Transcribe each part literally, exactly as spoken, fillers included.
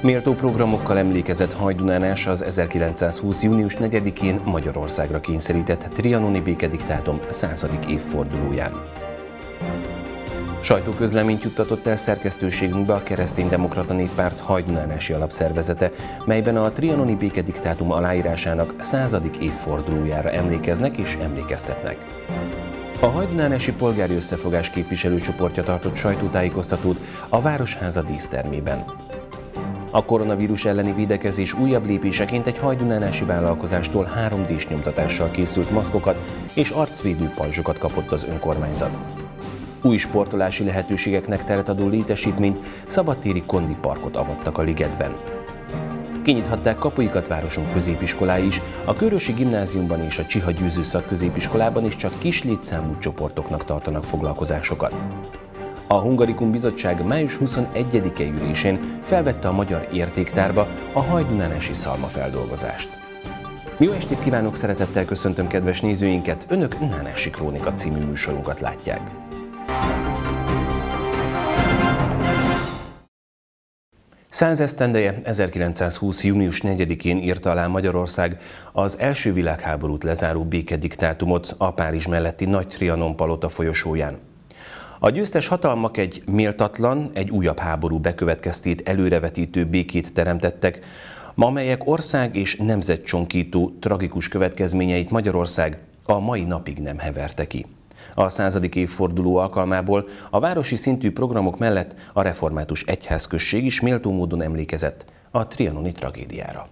Méltó programokkal emlékezett Hajdunánás az ezerkilencszázhúsz. június negyedikén Magyarországra kényszerített trianoni békediktátum századik évfordulóján. Sajtóközleményt juttatott el szerkesztőségünkbe a Kereszténydemokrata Néppárt hajdunánási alapszervezete, melyben a trianoni békediktátum aláírásának századik évfordulójára emlékeznek és emlékeztetnek. A hajdunánási polgári összefogás képviselőcsoportja tartott sajtótájékoztatót a Városháza dísztermében. A koronavírus elleni védekezés újabb lépéseként egy hajdunánási vállalkozástól három dés nyomtatással készült maszkokat és arcvédő pajzsokat kapott az önkormányzat. Új sportolási lehetőségeknek teret adó létesítményt, szabadtéri kondiparkot avattak a ligetben. Kinyithatták kapuikat városunk középiskolái is, a Körösi Gimnáziumban és a Csiha Győző Szakközépiskolában is csak kis létszámú csoportoknak tartanak foglalkozásokat. A Hungarikum Bizottság május huszonegyedike ülésén felvette a magyar értéktárba a hajdunánási szalmafeldolgozást. Jó estét kívánok, szeretettel köszöntöm kedves nézőinket, Önök Nánási Krónika című műsorunkat látják. Százesztendeje ezerkilencszázhúsz. június negyedikén írta alá Magyarország az első világháborút lezáró békediktátumot a Párizs melletti Nagy Trianon palota folyosóján. A győztes hatalmak egy méltatlan, egy újabb háború bekövetkeztét előrevetítő békét teremtettek, amelyek ország és nemzetcsonkító tragikus következményeit Magyarország a mai napig nem heverte ki. A századik évforduló alkalmából a városi szintű programok mellett a református egyházközség is méltó módon emlékezett a trianoni tragédiára.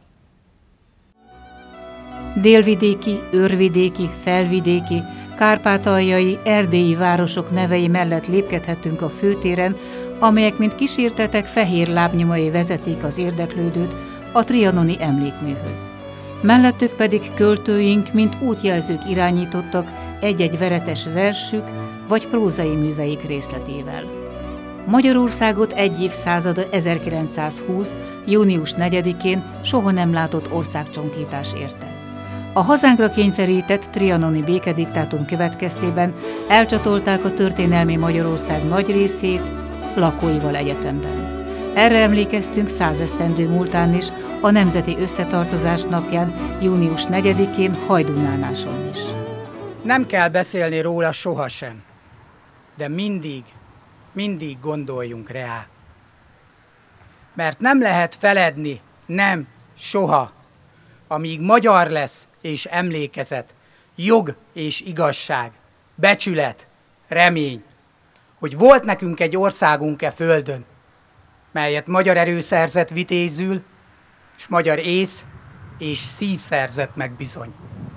Délvidéki, őrvidéki, felvidéki, kárpátaljai, erdélyi városok nevei mellett lépkedhetünk a főtéren, amelyek mint kísértetek fehér lábnyomai vezetik az érdeklődőt a trianoni emlékműhöz. Mellettük pedig költőink, mint útjelzők irányítottak egy-egy veretes versük vagy prózai műveik részletével. Magyarországot egy évszázada ezerkilencszázhúsz. június negyedikén soha nem látott országcsonkítás érte. A hazánkra kényszerített trianoni békediktátum következtében elcsatolták a történelmi Magyarország nagy részét lakóival egyetemben. Erre emlékeztünk százesztendő múltán is, a Nemzeti Összetartozás napján, június negyedikén Hajdunánáson is. Nem kell beszélni róla sohasem, de mindig, mindig gondoljunk rá. Mert nem lehet feledni, nem, soha, amíg magyar lesz és emlékezet, jog és igazság, becsület, remény, hogy volt nekünk egy országunk e földön, melyet magyar erő szerzett vitézül, és magyar ész és szív szerzett meg bizony.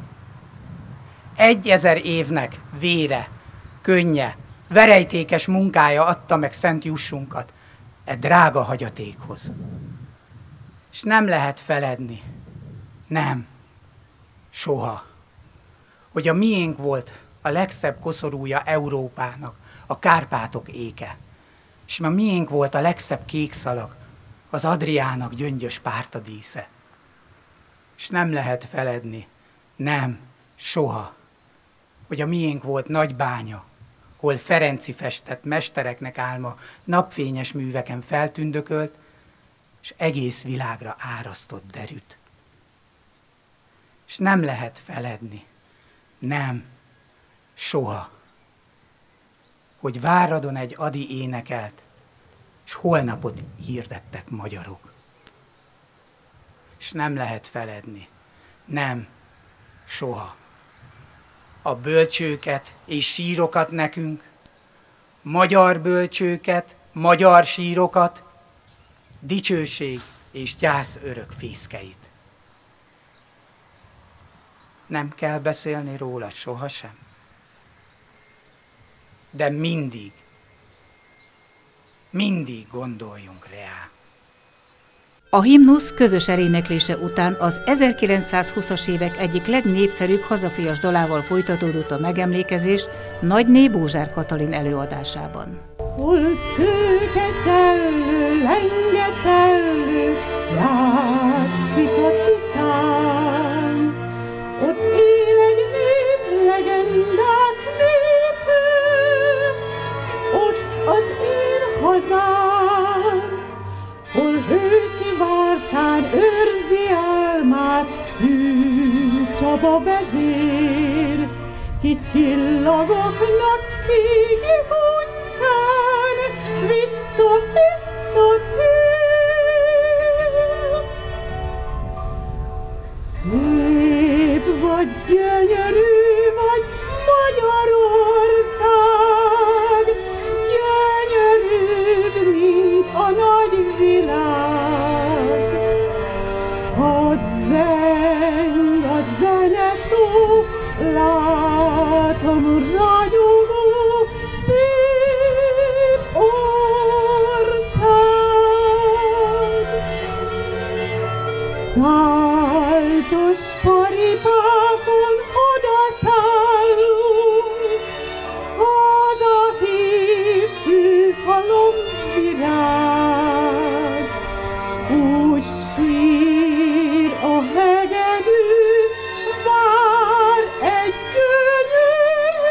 Egyezer évnek vére, könnye, verejtékes munkája adta meg szent jussunkat e drága hagyatékhoz. És nem lehet feledni, nem, soha, hogy a miénk volt a legszebb koszorúja Európának, a Kárpátok éke, és a miénk volt a legszebb kékszalag, az Adriának gyöngyös pártadísze. És nem lehet feledni, nem, soha, hogy a miénk volt Nagybánya, hol Ferenci festett mestereknek álma napfényes műveken feltündökölt, és egész világra árasztott derűt. És nem lehet feledni, nem, soha, hogy Váradon egy Adi énekelt, és holnapot hirdettek magyarok. És nem lehet feledni, nem, soha, a bölcsőket és sírokat nekünk, magyar bölcsőket, magyar sírokat, dicsőség és gyász örök fészkeit. Nem kell beszélni róla sohasem, de mindig, mindig gondoljunk rá. A himnusz közös eléneklése után az ezerkilencszázhúszas évek egyik legnépszerűbb hazafias dalával folytatódott a megemlékezés Nagyné Bózsár Katalin előadásában. Hol szőkesellő, lengetellő, játszik a tisztán, ott él egy nép, legendás népű, ott az én hazám, hol hősi vár. baba vezér, ki csillagoknak kék útján vissza-visszatér. Szép vagy, gyönyörű vagy Magyarország, gyönyörűbb, mint a nagy világ. Hadd zeng a zeneszó, látom ragyogó szép ország. Táltos paripákon odaszállunk, haza hív fűfalomvirág. Úgy sír a hegedű, vár egy gyönyörű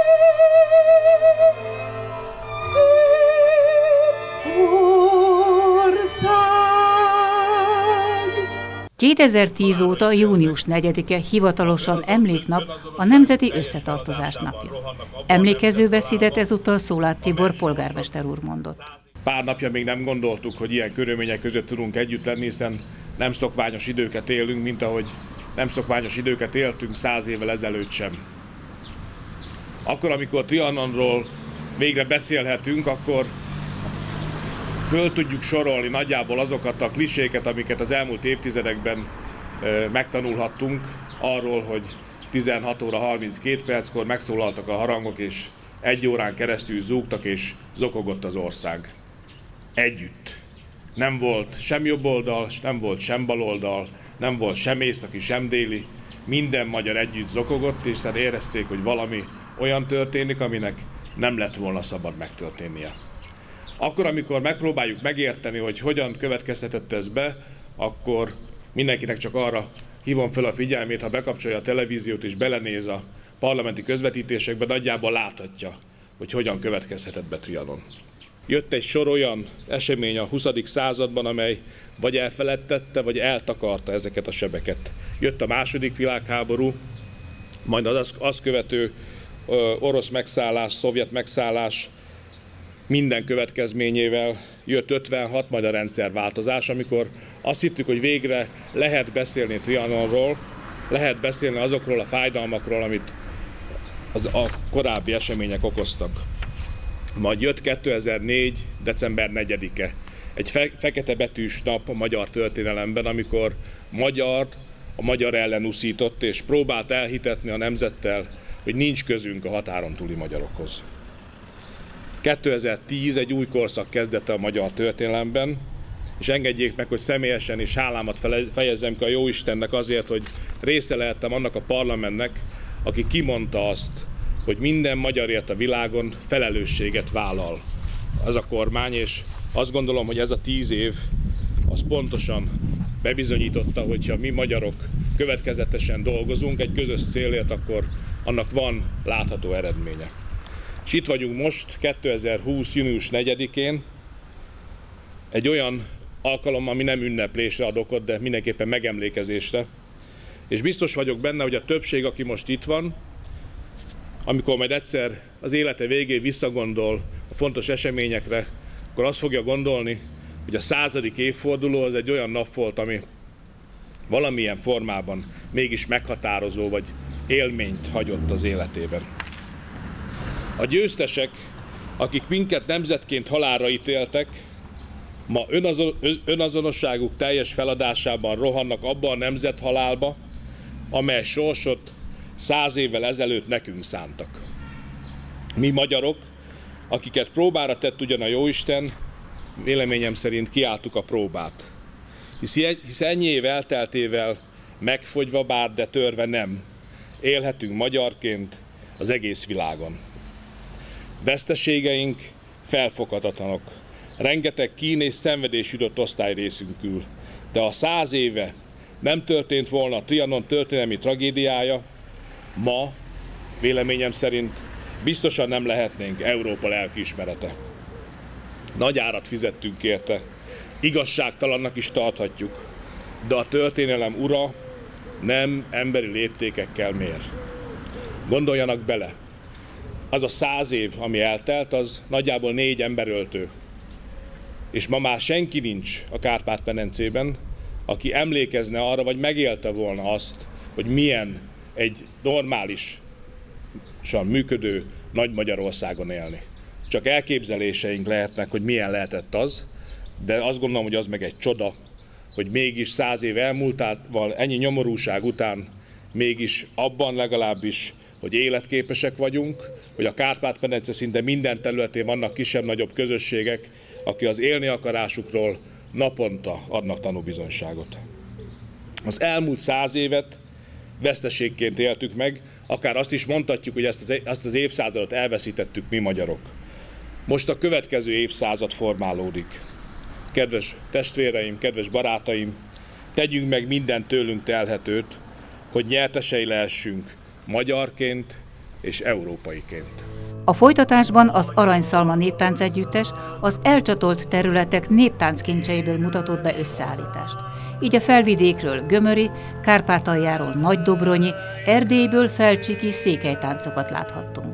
szép ország. kétezer-tíz óta június negyedike hivatalosan emléknap, a Nemzeti Összetartozás napja. Emlékező beszédet ezúttal Szolát Tibor polgármester úr mondott. Pár napja még nem gondoltuk, hogy ilyen körülmények között tudunk együtt lenni, hiszen nem szokványos időket élünk, mint ahogy nem szokványos időket éltünk száz évvel ezelőtt sem. Akkor, amikor Trianonról végre beszélhetünk, akkor föl tudjuk sorolni nagyjából azokat a kliséket, amiket az elmúlt évtizedekben megtanulhattunk arról, hogy tizenhat óra harminckét perckor megszólaltak a harangok, és egy órán keresztül zúgtak és zokogott az ország. Együtt. Nem volt sem jobb oldal, nem volt sem bal oldal, nem volt sem északi, sem déli. Minden magyar együtt zokogott, és szóval érezték, hogy valami olyan történik, aminek nem lett volna szabad megtörténnie. Akkor, amikor megpróbáljuk megérteni, hogy hogyan következhetett ez be, akkor mindenkinek csak arra hívom fel a figyelmét, ha bekapcsolja a televíziót és belenéz a parlamenti közvetítésekbe, nagyjából láthatja, hogy hogyan következhetett be Trianon. Jött egy sor olyan esemény a huszadik században, amely vagy elfeledtette, vagy eltakarta ezeket a sebeket. Jött a második világháború, majd az azt követő orosz megszállás, szovjet megszállás minden következményével, jött ötvenhat, majd a rendszerváltozás, amikor azt hittük, hogy végre lehet beszélni Trianonról, lehet beszélni azokról a fájdalmakról, amit az a korábbi események okoztak. Majd jött kétezer-négy. december negyedike, egy fe- fekete betűs nap a magyar történelemben, amikor magyar a magyar ellen uszított, és próbált elhitetni a nemzettel, hogy nincs közünk a határon túli magyarokhoz. kétezer-tíz egy új korszak kezdete a magyar történelemben, és engedjék meg, hogy személyesen is hálámat fejezzem ki a Jóistennek azért, hogy része lehettem annak a parlamentnek, aki kimondta azt, hogy minden magyarért a világon felelősséget vállal az a kormány, és azt gondolom, hogy ez a tíz év az pontosan bebizonyította, hogyha mi magyarok következetesen dolgozunk egy közös célért, akkor annak van látható eredménye. És itt vagyunk most, kétezer-húsz. június negyedikén, egy olyan alkalommal, ami nem ünneplésre ad okot, de mindenképpen megemlékezésre. És biztos vagyok benne, hogy a többség, aki most itt van, amikor majd egyszer az élete végén visszagondol a fontos eseményekre, akkor azt fogja gondolni, hogy a századik évforduló az egy olyan nap volt, ami valamilyen formában mégis meghatározó vagy élményt hagyott az életében. A győztesek, akik minket nemzetként halálra ítéltek, ma önazonosságuk teljes feladásában rohannak abba a nemzethalálba, amely sorsot száz évvel ezelőtt nekünk szántak. Mi magyarok, akiket próbára tett ugyan a Jóisten, véleményem szerint kiálltuk a próbát. Hisz ennyi év elteltével megfogyva bár, de törve nem, élhetünk magyarként az egész világon. Veszteségeink felfoghatatlanok. Rengeteg kín és szenvedés jutott osztályrészünkül. De ha száz éve nem történt volna a Trianon történelmi tragédiája, ma, véleményem szerint, biztosan nem lehetnénk Európa lelkiismerete. Nagy árat fizettünk érte, igazságtalannak is tarthatjuk, de a történelem ura nem emberi léptékekkel mér. Gondoljanak bele, az a száz év, ami eltelt, az nagyjából négy emberöltő. És ma már senki nincs a Kárpát-medencében, aki emlékezne arra, vagy megélte volna azt, hogy milyen egy normálisan működő Nagy Magyarországon élni. Csak elképzeléseink lehetnek, hogy milyen lehetett az, de azt gondolom, hogy az meg egy csoda, hogy mégis száz év elmúltával, ennyi nyomorúság után mégis abban legalábbis, hogy életképesek vagyunk, hogy a Kárpát-medence szinte minden területén vannak kisebb-nagyobb közösségek, akik az élni akarásukról naponta adnak tanúbizonyságot. Az elmúlt száz évet veszteségként éltük meg, akár azt is mondhatjuk, hogy ezt az, ezt az évszázadot elveszítettük mi magyarok. Most a következő évszázad formálódik. Kedves testvéreim, kedves barátaim, tegyünk meg minden tőlünk telhetőt, hogy nyertesei lehessünk magyarként és európaiként. A folytatásban az Aranyszalma Néptánc Együttes az elcsatolt területek néptánckincseiből mutatott be összeállítást. Így a felvidékről gömöri, Kárpátaljáról nagydobronyi, Erdélyből felcsiki székelytáncokat láthattunk.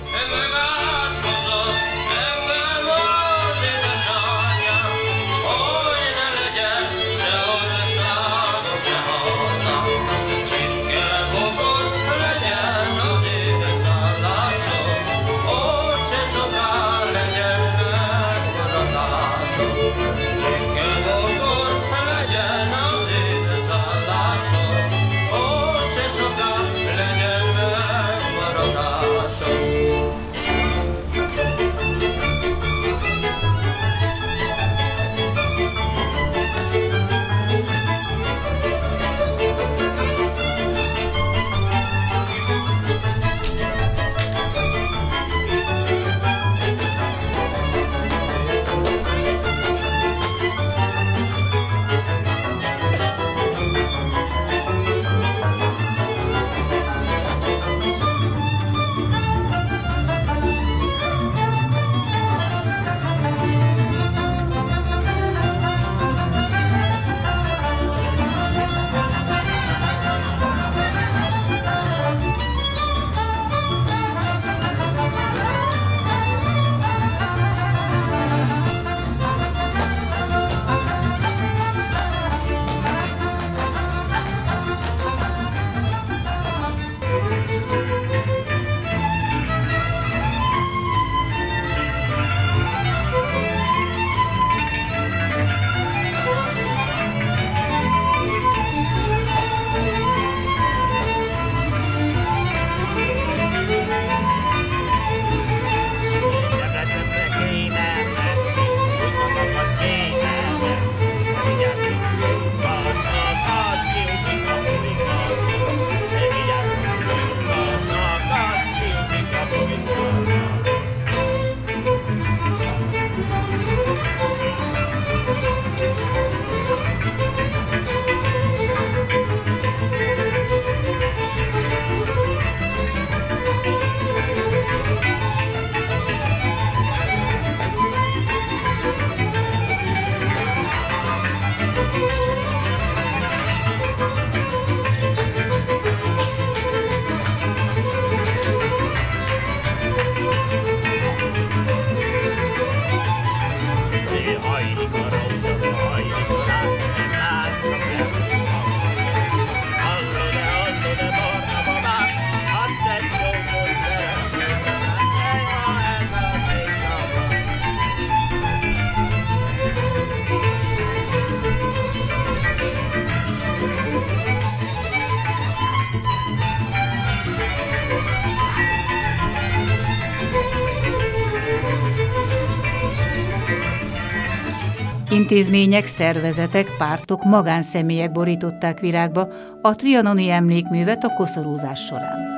Intézmények, szervezetek, pártok, magánszemélyek borították virágba a trianoni emlékművet a koszorúzás során.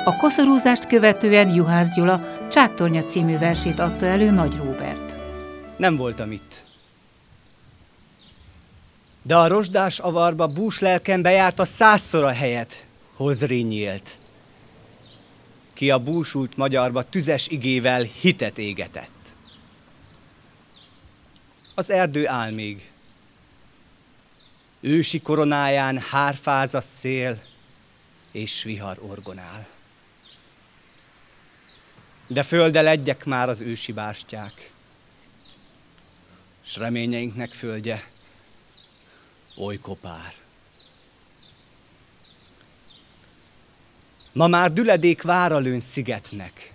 A koszorúzást követően Juhász Gyula Csáktornya című versét adta elő Nagy Róbert. Nem voltam itt. De a rozsdás avarba búslelkem bejárta százszor a helyet, hol Zrínyi élt. Ki a búsult magyarba tüzes igével hitet égetett. Az erdő áll még. Ősi koronáján hárfáz a szél, és vihar orgonál. De földeledjek már az ősi bástyák, s reményeinknek földje oly kopár. Ma már düledék vára lőn szigetnek.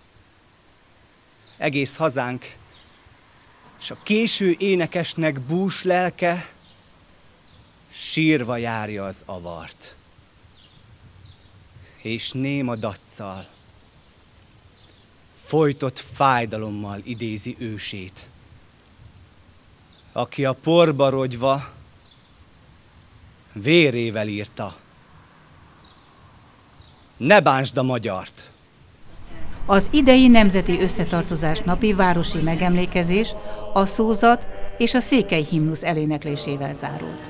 Egész hazánk, s a késő énekesnek bús lelke sírva járja az avart. És néma daccal, folytott fájdalommal idézi ősét, aki a porba rogyva vérével írta: ne bánsd a magyart! Az idei Nemzeti Összetartozás napi városi megemlékezés a szózat és a székely himnusz eléneklésével zárult.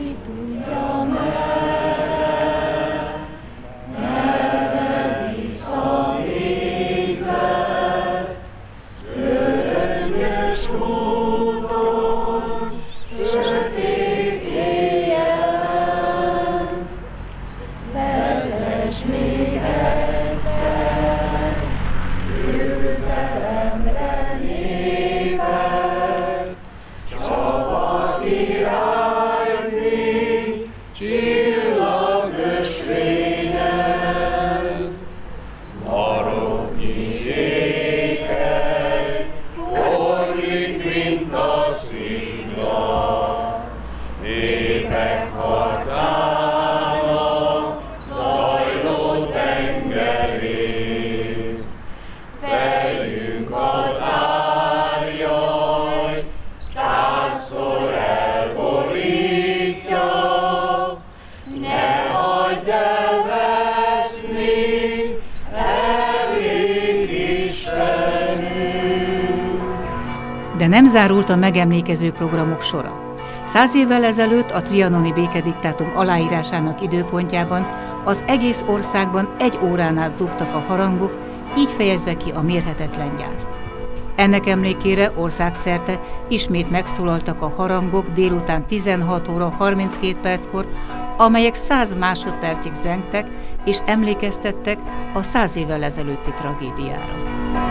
De nem zárult a megemlékező programok sora. Száz évvel ezelőtt a trianoni békediktátum aláírásának időpontjában az egész országban egy órán át zúgtak a harangok, így fejezve ki a mérhetetlen gyászt. Ennek emlékére országszerte ismét megszólaltak a harangok délután tizenhat óra harminckét perckor, amelyek száz másodpercig zengtek és emlékeztettek a száz évvel ezelőtti tragédiára.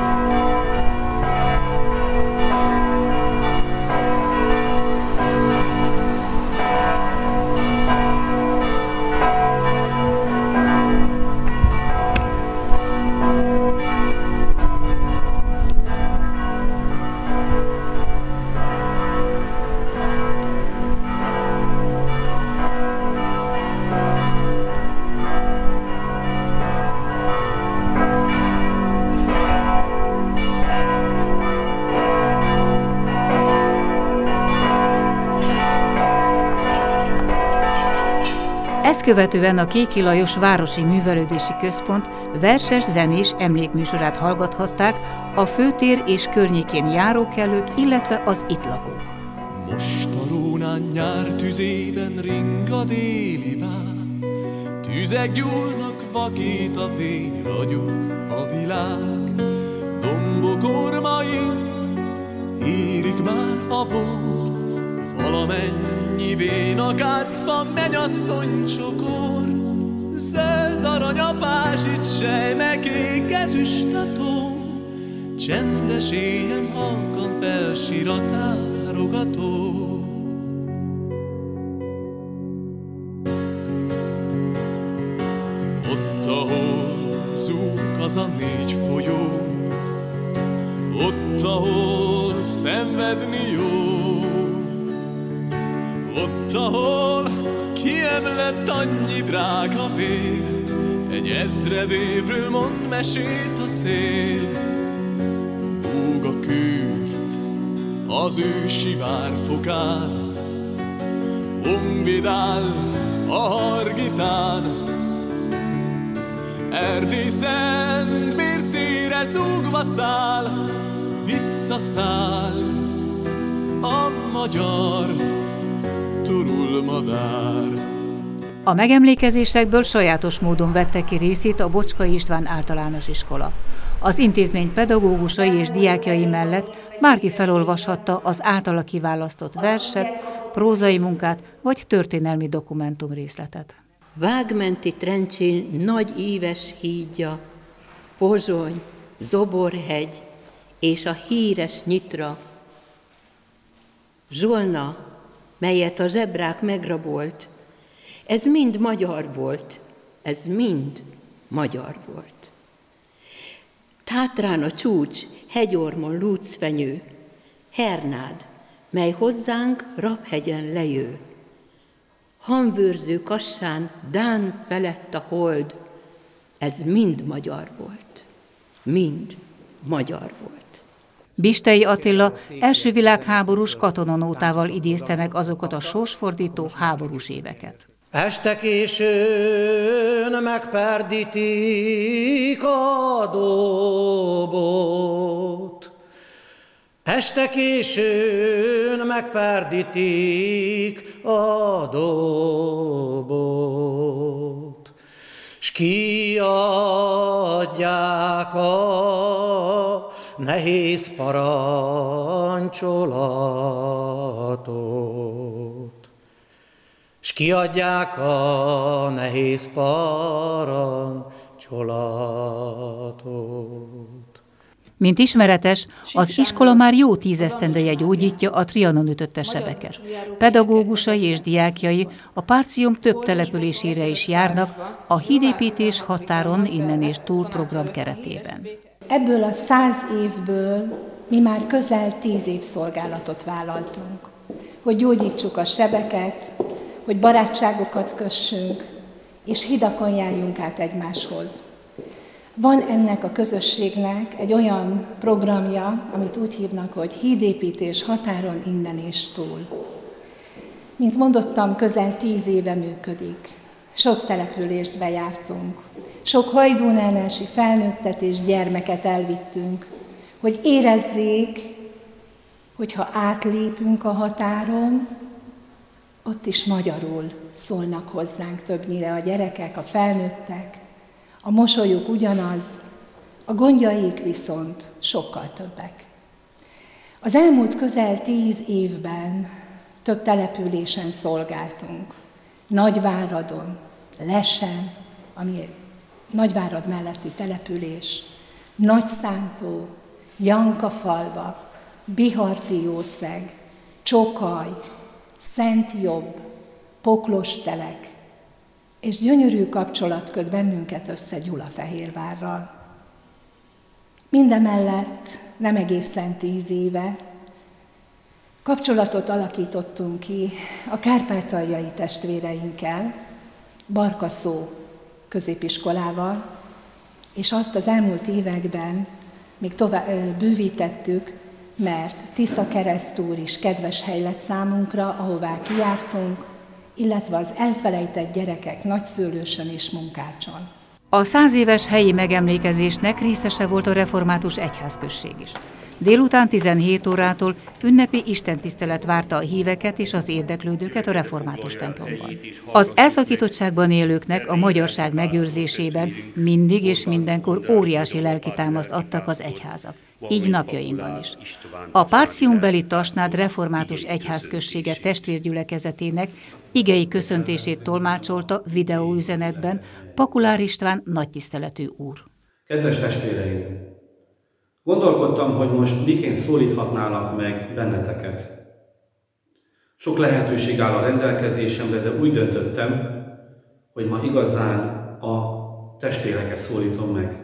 Ezt követően a Kéki Lajos Városi Művelődési Központ verses-zenés emlékműsorát hallgathatták a főtér és környékén járókelők, illetve az itt lakók. Most a Rónán nyár tüzében ring a déli bár, tüzek gyúlnak, vakít a fény, ragyog a világ. Dombok ormain érik már a bor, valamennyi vén akácva mennyasszony csokor. Zöld arany a pázsit, sejme kék ezüst a tó, csendes éjjel halkan felsír a tárogató. Ott, ahol zúg az a négy folyó, ott, ahol szenvedni jó, ott, ahol kiemlett annyi drága vér, egy ezred évről mond mesét a szél. Húg a kürt az ősi várfokán, honvéd áll a hargitán, Erdély szent mércére zúgva száll, visszaszáll a magyar turulmadár. A megemlékezésekből sajátos módon vette ki részét a Bocskai István Általános Iskola. Az intézmény pedagógusai és diákjai mellett bárki felolvashatta az általa kiválasztott verset, prózai munkát vagy történelmi dokumentumrészletet. Vágmenti Trencsén nagy íves hídja, Pozsony, Zoborhegy és a híres Nyitra, Zsolna, melyet a zsebrák megrabolt, ez mind magyar volt, ez mind magyar volt. Tátrán a csúcs, hegyormon lúcfenyő, Hernád, mely hozzánk Rabhegyen lejő. Hamvőrző Kassán Dán felett a hold, ez mind magyar volt, mind magyar volt. Bistei Attila első világháborús katonanótával idézte meg azokat a sorsfordító háborús éveket. Este későn megperdítik a dobot, este későn megperdítik a dobot, s kiadják a nehéz parancsolatot. S kiadják a nehéz parancsolatot. Mint ismeretes, az iskola már jó tízesztendeje gyógyítja a Trianon ütötte sebeket. Pedagógusai és diákjai a Párcium több településére is járnak a hídépítés határon innen és túl program keretében. Ebből a száz évből mi már közel tíz év szolgálatot vállaltunk, hogy gyógyítsuk a sebeket, hogy barátságokat kössünk, és hidakon járjunk át egymáshoz. Van ennek a közösségnek egy olyan programja, amit úgy hívnak, hogy hídépítés határon innen és túl. Mint mondottam, közel tíz éve működik. Sok települést bejártunk. Sok hajdúnánási felnőttet és gyermeket elvittünk, hogy érezzék, hogyha átlépünk a határon, ott is magyarul szólnak hozzánk többnyire a gyerekek, a felnőttek. A mosolyuk ugyanaz, a gondjaik viszont sokkal többek. Az elmúlt közel tíz évben több településen szolgáltunk. Nagyváradon, Lesen, ami Nagyvárad melletti település, Nagyszántó, Jankafalva, Biharti-Jószeg, Csokaj, Szentjobb, Poklostelek, és gyönyörű kapcsolat köt bennünket össze Gyulafehérvárral. Mindemellett nem egészen tíz éve kapcsolatot alakítottunk ki a kárpátaljai testvéreinkkel, Barkaszó középiskolával, és azt az elmúlt években még tovább bővítettük, mert Tisza Keresztúr is kedves hely lett számunkra, ahová kijártunk, illetve az elfelejtett gyerekek nagyszőlősön és Munkácson. A száz éves helyi megemlékezésnek részese volt a református egyházközség is. Délután tizenhét órától ünnepi istentisztelet várta a híveket és az érdeklődőket a református templomban. Az elszakítottságban élőknek a magyarság megőrzésében mindig és mindenkor óriási lelkitámaszt adtak az egyházak. Így napjainkban is. A Párciumbeli Tasnád református egyházközsége testvérgyülekezetének igei köszöntését tolmácsolta videóüzenetben Pakulár István nagytiszteletű úr. Kedves testvéreim! Gondolkodtam, hogy most miként szólíthatnálak meg benneteket. Sok lehetőség áll a rendelkezésemre, de úgy döntöttem, hogy ma igazán a testvéreket szólítom meg.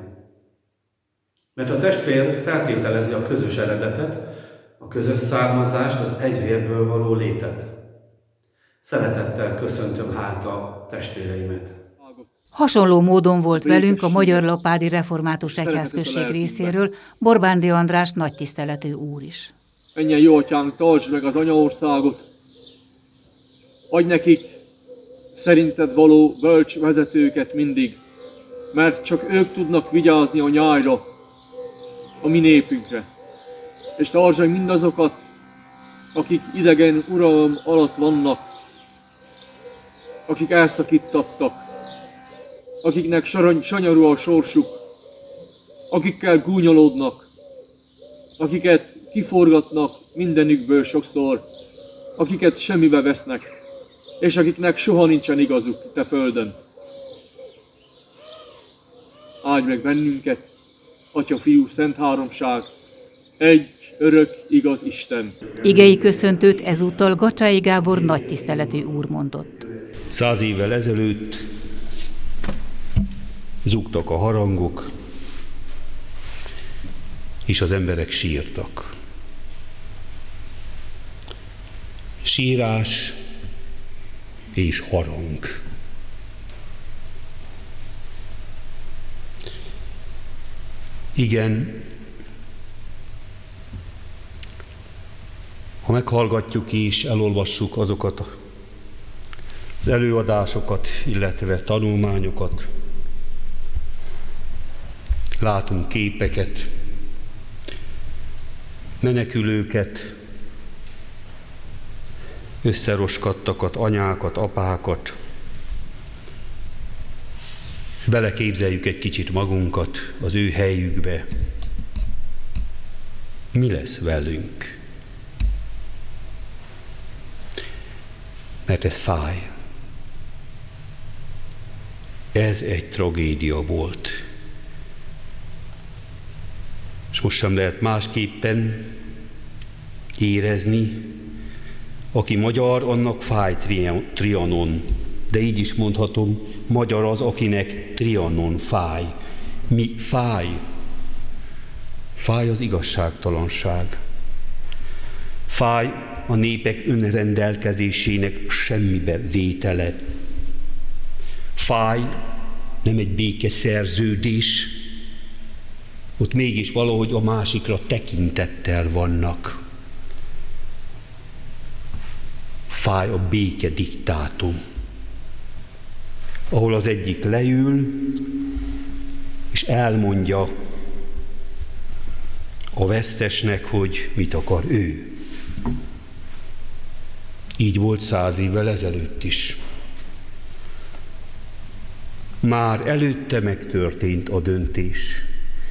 Mert a testvér feltételezi a közös eredetet, a közös származást, az egy vérből való létet. Szeretettel köszöntöm hát a testvéreimet. Hasonló módon volt velünk a Magyar Lapádi Református Egyházközség részéről Borbándi András nagytiszteletű úr is. Menjen jó atyánk, tartsd meg az anyaországot, adj nekik szerinted való bölcs vezetőket mindig, mert csak ők tudnak vigyázni a nyájra, a mi népünkre. És tartsd mindazokat, akik idegen uralom alatt vannak, akik elszakítattak, akiknek sanyarú a sorsuk, akikkel gúnyolódnak, akiket kiforgatnak mindenükből sokszor, akiket semmibe vesznek, és akiknek soha nincsen igazuk itt a földön. Áldj meg bennünket, Atya, Fiú, Szent Háromság, egy örök, igaz Isten. Igei köszöntőt ezúttal Gacsái Gábor nagy tiszteletű úr mondott. Száz évvel ezelőtt zúgtak a harangok, és az emberek sírtak. Sírás és harang. Igen, ha meghallgatjuk és elolvassuk azokat az előadásokat, illetve tanulmányokat, látunk képeket, menekülőket, összeroskadtakat, anyákat, apákat, és beleképzeljük egy kicsit magunkat az ő helyükbe. Mi lesz velünk? Mert ez fáj. Ez egy tragédia volt. És most sem lehet másképpen érezni, aki magyar, annak fáj Trianon. De így is mondhatom, magyar az, akinek Trianon fáj. Mi fáj? Fáj az igazságtalanság. Fáj a népek önrendelkezésének semmibe vétele. Fáj nem egy békeszerződés, ott mégis valahogy a másikra tekintettel vannak. Fáj a békediktátum, ahol az egyik leül, és elmondja a vesztesnek, hogy mit akar ő. Így volt száz évvel ezelőtt is. Már előtte megtörtént a döntés.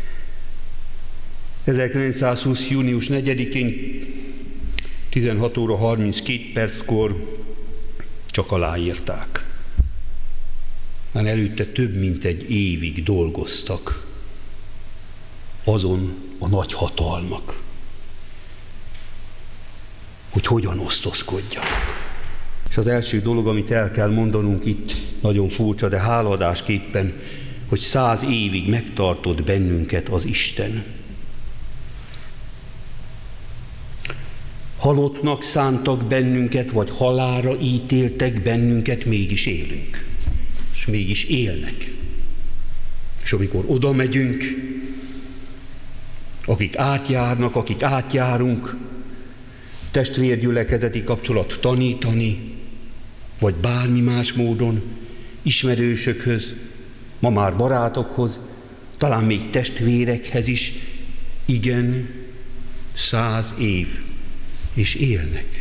ezerkilencszázhúsz. június negyedikén tizenhat óra harminckét perckor csak aláírták. Már előtte több mint egy évig dolgoztak azon a nagy hatalmak, hogy hogyan osztozkodjanak. És az első dolog, amit el kell mondanunk itt, nagyon furcsa, de hálaadásképpen, hogy száz évig megtartott bennünket az Isten. Halottnak szántak bennünket, vagy halálra ítéltek bennünket, mégis élünk. És mégis élnek. És amikor oda megyünk, akik átjárnak, akik átjárunk, testvérgyülekezeti kapcsolat tanítani, vagy bármi más módon, ismerősökhöz, ma már barátokhoz, talán még testvérekhez is, igen, száz év, és élnek.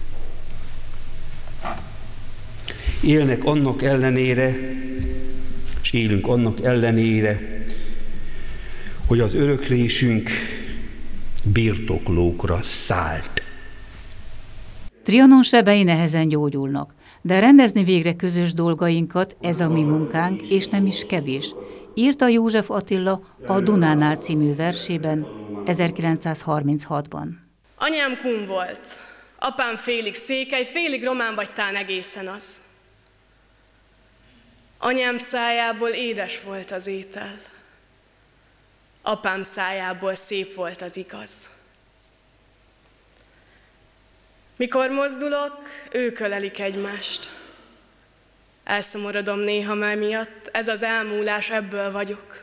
Élnek annak ellenére, és élünk annak ellenére, hogy az öröklésünk birtoklókra szállt. Trianon sebei nehezen gyógyulnak, de rendezni végre közös dolgainkat, ez a mi munkánk, és nem is kevés, írta József Attila a Dunánál című versében ezerkilencszázharminchatban. Anyám kun volt, apám félig székely, félig román vagy tán egészen az. Anyám szájából édes volt az étel, apám szájából szép volt az igaz. Mikor mozdulok, ők ölelik egymást. Elszomorodom néha már miatt, ez az elmúlás, ebből vagyok.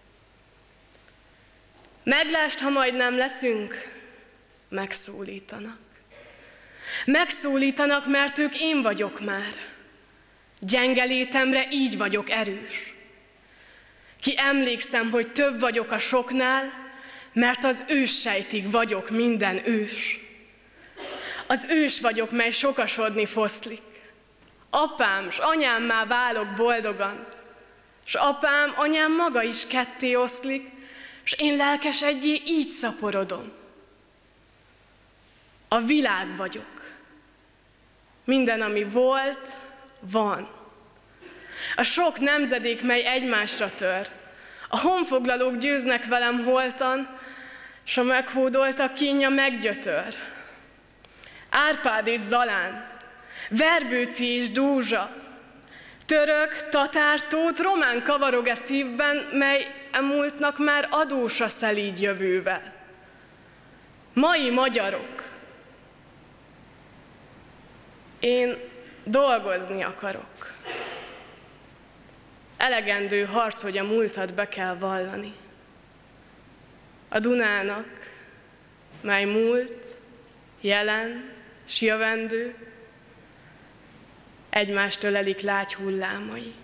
Meglást, ha majd nem leszünk, megszólítanak. Megszólítanak, mert ők én vagyok már. Gyenge létemre így vagyok erős. Ki emlékszem, hogy több vagyok a soknál, mert az őssejtig vagyok minden ős. Az ős vagyok, mely sokasodni foszlik. Apám s anyámmá válok boldogan, s apám, anyám maga is ketté oszlik, s én lelkesedjé így szaporodom. A világ vagyok. Minden, ami volt, van. A sok nemzedék, mely egymásra tör. A honfoglalók győznek velem holtan, s a meghódoltak kínja meggyötör. Árpád és Zalán, Verbőci és Dúzsa, török, tatár, tót, román kavarog e szívben, mely e múltnak már adós a szelíd jövővel. Mai magyarok, én dolgozni akarok. Elegendő harc, hogy a múltat be kell vallani. A Dunának, mely múlt, jelen s jövendő, egymást ölelik lágy hullámai.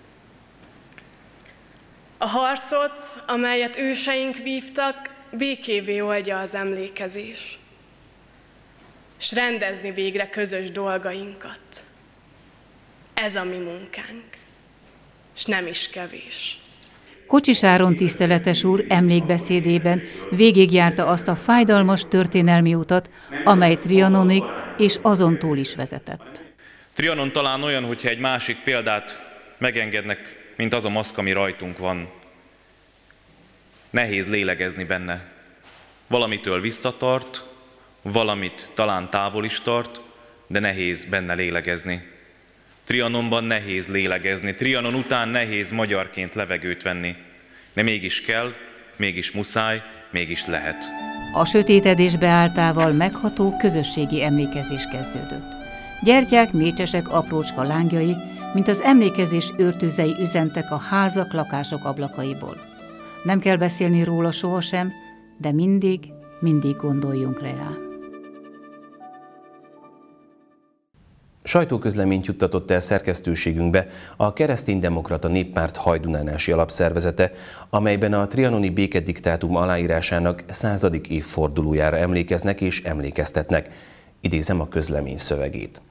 A harcot, amelyet őseink vívtak, békévé oldja az emlékezés, s rendezni végre közös dolgainkat. Ez a mi munkánk, s nem is kevés. Kocsis Áron tiszteletes úr emlékbeszédében végigjárta azt a fájdalmas történelmi utat, amely Trianonig és azon túl is vezetett. Trianon talán olyan, hogyha egy másik példát megengednek, mint az a maszk, ami rajtunk van. Nehéz lélegezni benne. Valamitől visszatart, valamit talán távol is tart, de nehéz benne lélegezni. Trianonban nehéz lélegezni, Trianon után nehéz magyarként levegőt venni. De mégis kell, mégis muszáj, mégis lehet. A sötétedés beálltával megható közösségi emlékezés kezdődött. Gyertyák, mécsesek, aprócska lángjai, mint az emlékezés őrtűzei üzentek a házak, lakások ablakaiból. Nem kell beszélni róla sohasem, de mindig, mindig gondoljunk rá. Sajtóközleményt juttatott el szerkesztőségünkbe a Kereszténydemokrata Néppárt hajdunánási alapszervezete, amelyben a trianoni békediktátum aláírásának századik évfordulójára emlékeznek és emlékeztetnek. Idézem a közlemény szövegét.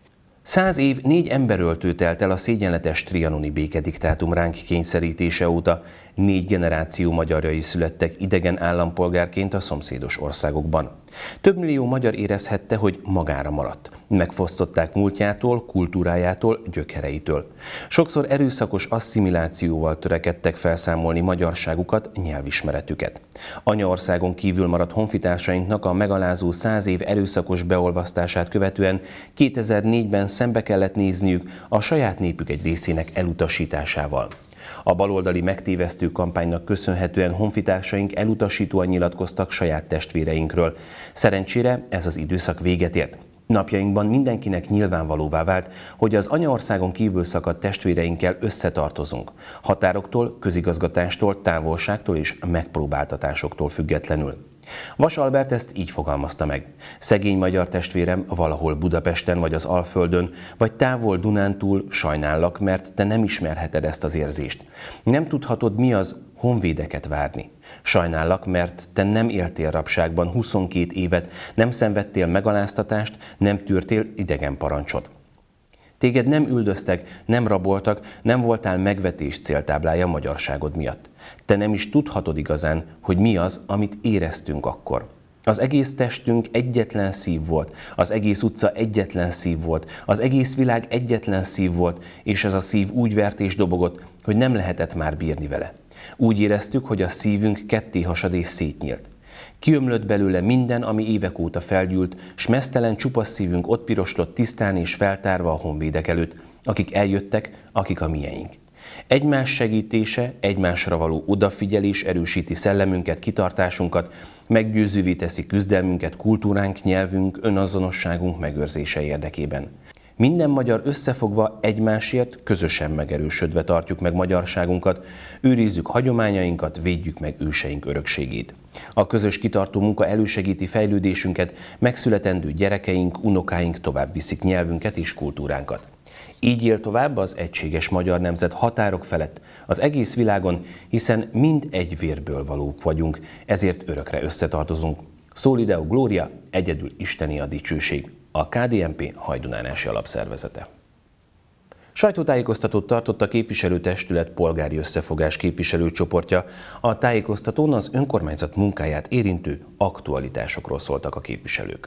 Száz év négy emberöltő telt el a szégyenletes trianoni békediktátum ránk kényszerítése óta, négy generáció magyarjai születtek idegen állampolgárként a szomszédos országokban. Több millió magyar érezhette, hogy magára maradt. Megfosztották múltjától, kultúrájától, gyökereitől. Sokszor erőszakos asszimilációval törekedtek felszámolni magyarságukat, nyelvismeretüket. Anyaországon kívül maradt honfitársainknak a megalázó száz év erőszakos beolvasztását követően kétezer-négyben szembe kellett nézniük a saját népük egy részének elutasításával. A baloldali megtévesztő kampánynak köszönhetően honfitársaink elutasítóan nyilatkoztak saját testvéreinkről. Szerencsére ez az időszak véget ért. Napjainkban mindenkinek nyilvánvalóvá vált, hogy az anyaországon kívül szakadt testvéreinkkel összetartozunk. Határoktól, közigazgatástól, távolságtól és megpróbáltatásoktól függetlenül. Vas Albert ezt így fogalmazta meg. Szegény magyar testvérem, valahol Budapesten vagy az Alföldön, vagy távol Dunántúl, sajnállak, mert te nem ismerheted ezt az érzést. Nem tudhatod, mi az honvédeket várni. Sajnállak, mert te nem éltél rabságban huszonkét évet, nem szenvedtél megaláztatást, nem tűrtél idegen parancsot. Téged nem üldöztek, nem raboltak, nem voltál megvetés céltáblája magyarságod miatt. Te nem is tudhatod igazán, hogy mi az, amit éreztünk akkor. Az egész testünk egyetlen szív volt, az egész utca egyetlen szív volt, az egész világ egyetlen szív volt, és ez a szív úgy vert és dobogott, hogy nem lehetett már bírni vele. Úgy éreztük, hogy a szívünk ketté hasad és szétnyílt. Kiömlött belőle minden, ami évek óta felgyűlt, s meztelen csupasz szívünk ott pirostott tisztán és feltárva a honvédek előtt, akik eljöttek, akik a mieink. Egymás segítése, egymásra való odafigyelés erősíti szellemünket, kitartásunkat, meggyőzővé teszi küzdelmünket kultúránk, nyelvünk, önazonosságunk megőrzése érdekében. Minden magyar összefogva egymásért, közösen megerősödve tartjuk meg magyarságunkat, őrizzük hagyományainkat, védjük meg őseink örökségét. A közös kitartó munka elősegíti fejlődésünket, megszületendő gyerekeink, unokáink tovább viszik nyelvünket és kultúránkat. Így él tovább az egységes magyar nemzet határok felett, az egész világon, hiszen mind egy vérből valók vagyunk, ezért örökre összetartozunk. Soli Deo Gloria, egyedül isteni a dicsőség, a ká dé en pé hajdunánási alapszervezete. Sajtótájékoztatót tartott a képviselőtestület polgári összefogás képviselőcsoportja. A tájékoztatón az önkormányzat munkáját érintő aktualitásokról szóltak a képviselők.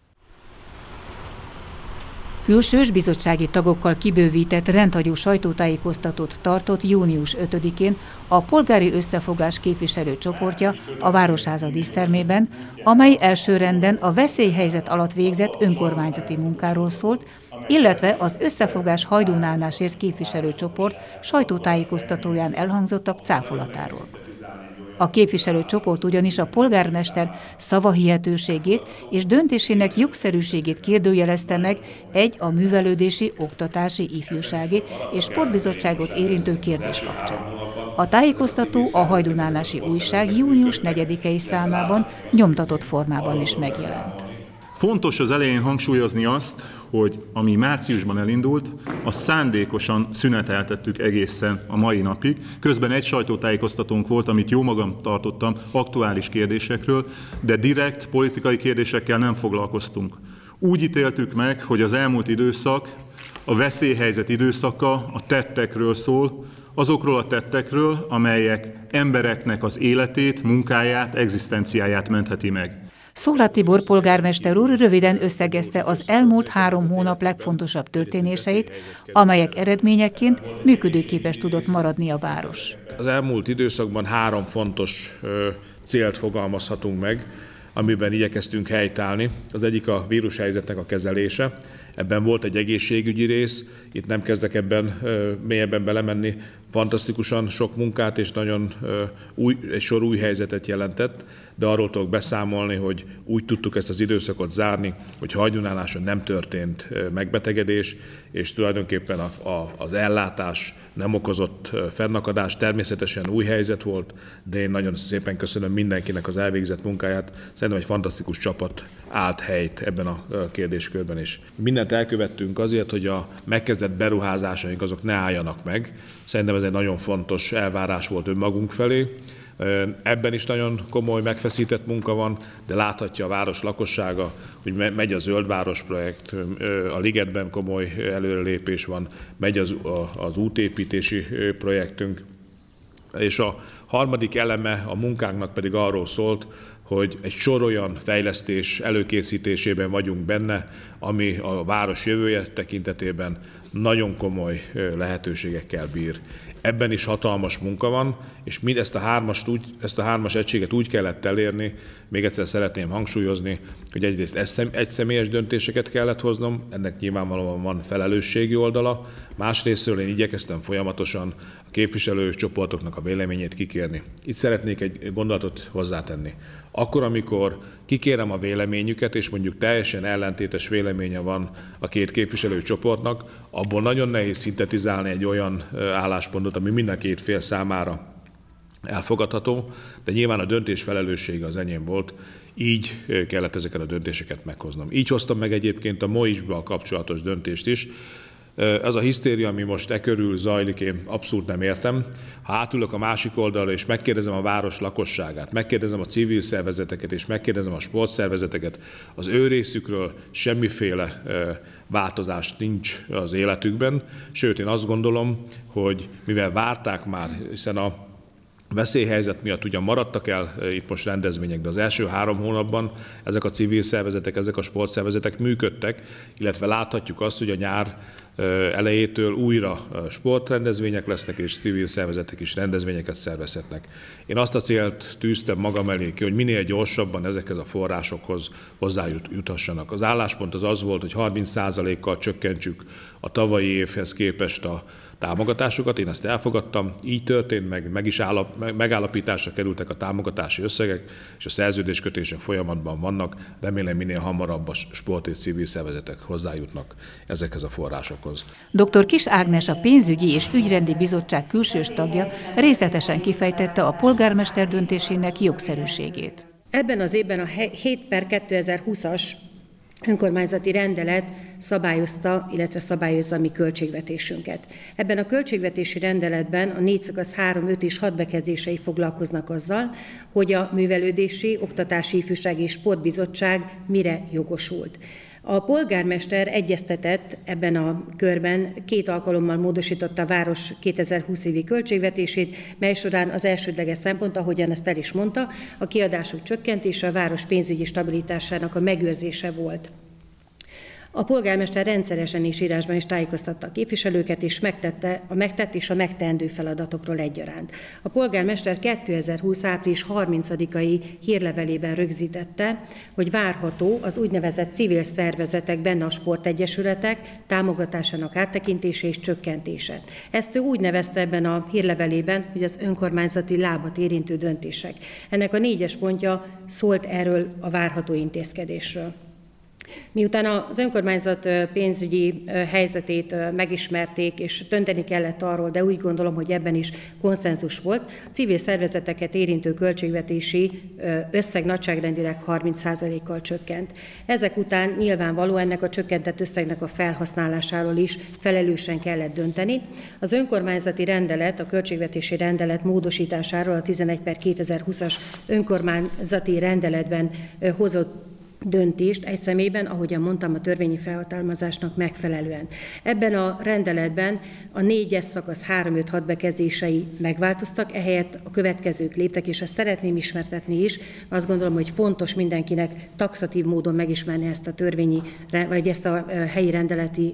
Külsős bizottsági tagokkal kibővített rendhagyó sajtótájékoztatót tartott június ötödikén a polgári összefogás képviselőcsoportja a Városháza dísztermében, amely elsőrenden a veszélyhelyzet alatt végzett önkormányzati munkáról szólt, illetve az összefogás hajdunálásért képviselőcsoport sajtótájékoztatóján elhangzottak cáfolatáról. A képviselőcsoport ugyanis a polgármester szavahihetőségét és döntésének jogszerűségét kérdőjelezte meg egy a művelődési, oktatási, ifjúsági és sportbizottságot érintő kérdés kapcsán. A tájékoztató a hajdunálási újság június negyedikei számában nyomtatott formában is megjelent. Fontos az elején hangsúlyozni azt, hogy ami márciusban elindult, azt szándékosan szüneteltettük egészen a mai napig. Közben egy sajtótájékoztatónk volt, amit jómagam tartottam aktuális kérdésekről, de direkt politikai kérdésekkel nem foglalkoztunk. Úgy ítéltük meg, hogy az elmúlt időszak, a veszélyhelyzet időszaka a tettekről szól, azokról a tettekről, amelyek embereknek az életét, munkáját, egzisztenciáját mentheti meg. Szolát Tibor polgármester úr röviden összegezte az elmúlt három hónap legfontosabb történéseit, amelyek eredményeként működőképes tudott maradni a város. Az elmúlt időszakban három fontos ö, célt fogalmazhatunk meg, amiben igyekeztünk helytállni. Az egyik a vírushelyzetnek a kezelése. Ebben volt egy egészségügyi rész, itt nem kezdek ebben ö, mélyebben belemenni, fantasztikusan sok munkát és nagyon ö, új, egy sor új helyzetet jelentett, de arról tudok beszámolni, hogy úgy tudtuk ezt az időszakot zárni, hogy hajdunáláson nem történt ö, megbetegedés, és tulajdonképpen a, a, az ellátás nem okozott ö, fennakadás, természetesen új helyzet volt, de én nagyon szépen köszönöm mindenkinek az elvégzett munkáját. Szerintem egy fantasztikus csapat állt helyt ebben a kérdéskörben is. Mindent elkövettünk azért, hogy a megkezdett beruházásaink azok ne álljanak meg. Szerintem ez egy nagyon fontos elvárás volt önmagunk felé. Ebben is nagyon komoly megfeszített munka van, de láthatja a város lakossága, hogy megy a Zöldváros projekt, a Ligetben komoly előrelépés van, megy az, az útépítési projektünk, és a harmadik eleme a munkánknak pedig arról szólt, hogy egy sor olyan fejlesztés előkészítésében vagyunk benne, ami a város jövője tekintetében nagyon komoly lehetőségekkel bír. Ebben is hatalmas munka van, és mind ezt a hármast úgy, ezt a hármas egységet úgy kellett elérni, még egyszer szeretném hangsúlyozni, hogy egyrészt egyszemélyes döntéseket kellett hoznom, ennek nyilvánvalóan van felelősségi oldala, másrésztről én igyekeztem folyamatosan a képviselőcsoportoknak a véleményét kikérni. Itt szeretnék egy gondolatot hozzátenni. Akkor, amikor kikérem a véleményüket, és mondjuk teljesen ellentétes véleménye van a két képviselőcsoportnak, abból nagyon nehéz szintetizálni egy olyan álláspontot, ami mind a két fél számára elfogadható, de nyilván a döntés felelőssége az enyém volt, így kellett ezeket a döntéseket meghoznom. Így hoztam meg egyébként a em o i es-val kapcsolatos döntést is. Ez a hisztéria, ami most e körül zajlik, én abszolút nem értem. Ha átülök a másik oldalra, és megkérdezem a város lakosságát, megkérdezem a civil szervezeteket, és megkérdezem a sportszervezeteket, az ő részükről semmiféle változást nincs az életükben. Sőt, én azt gondolom, hogy mivel várták már, hiszen a veszélyhelyzet miatt ugyan maradtak el itt most rendezvények, de az első három hónapban ezek a civil szervezetek, ezek a sportszervezetek működtek, illetve láthatjuk azt, hogy a nyár elejétől újra sportrendezvények lesznek, és civil szervezetek is rendezvényeket szervezhetnek. Én azt a célt tűztem magam elé ki, hogy minél gyorsabban ezekhez a forrásokhoz hozzájuthassanak. Az álláspont az az volt, hogy harminc százalékkal csökkentsük a tavalyi évhez képest a támogatásokat, én ezt elfogadtam, így történt, meg, meg is állap, megállapításra kerültek a támogatási összegek, és a szerződéskötések folyamatban vannak, remélem minél hamarabb a sport és civil szervezetek hozzájutnak ezekhez a forrásokhoz. doktor Kiss Ágnes, a pénzügyi és ügyrendi bizottság külsős tagja részletesen kifejtette a polgármester döntésének jogszerűségét. Ebben az évben a hét per kétezer-húszas önkormányzati rendelet szabályozta, illetve szabályozza a mi költségvetésünket. Ebben a költségvetési rendeletben a négy szakasz három, öt és hat bekezdései foglalkoznak azzal, hogy a Művelődési, Oktatási, Ifjúsági és Sportbizottság mire jogosult. A polgármester egyeztetett ebben a körben, két alkalommal módosította a város kétezer-húsz évi költségvetését, mely során az elsődleges szempont, ahogyan ezt el is mondta, a kiadások csökkentése, a város pénzügyi stabilitásának a megőrzése volt. A polgármester rendszeresen és írásban is tájékoztatta a képviselőket, és megtette a megtett és a megteendő feladatokról egyaránt. A polgármester kétezer-húsz április harmincadikai hírlevelében rögzítette, hogy várható az úgynevezett civil szervezetek, benne a sportegyesületek támogatásának áttekintése és csökkentése. Ezt ő úgy nevezte ebben a hírlevelében, hogy az önkormányzati lábat érintő döntések. Ennek a négyes pontja szólt erről a várható intézkedésről. Miután az önkormányzat pénzügyi helyzetét megismerték, és dönteni kellett arról, de úgy gondolom, hogy ebben is konszenzus volt, a civil szervezeteket érintő költségvetési összeg nagyságrendileg harminc százalékkal csökkent. Ezek után nyilvánvaló ennek a csökkentett összegnek a felhasználásáról is felelősen kellett dönteni. Az önkormányzati rendelet, a költségvetési rendelet módosításáról a tizenegy per kétezer-húszas önkormányzati rendeletben hozott döntést egy személyben, ahogyan mondtam, a törvényi felhatalmazásnak megfelelően. Ebben a rendeletben a négyes szakasz három, öt, hat bekezdései megváltoztak, ehelyett a következők léptek, és ezt szeretném ismertetni is. Azt gondolom, hogy fontos mindenkinek taxatív módon megismerni ezt a törvényi, vagy ezt a helyi rendeleti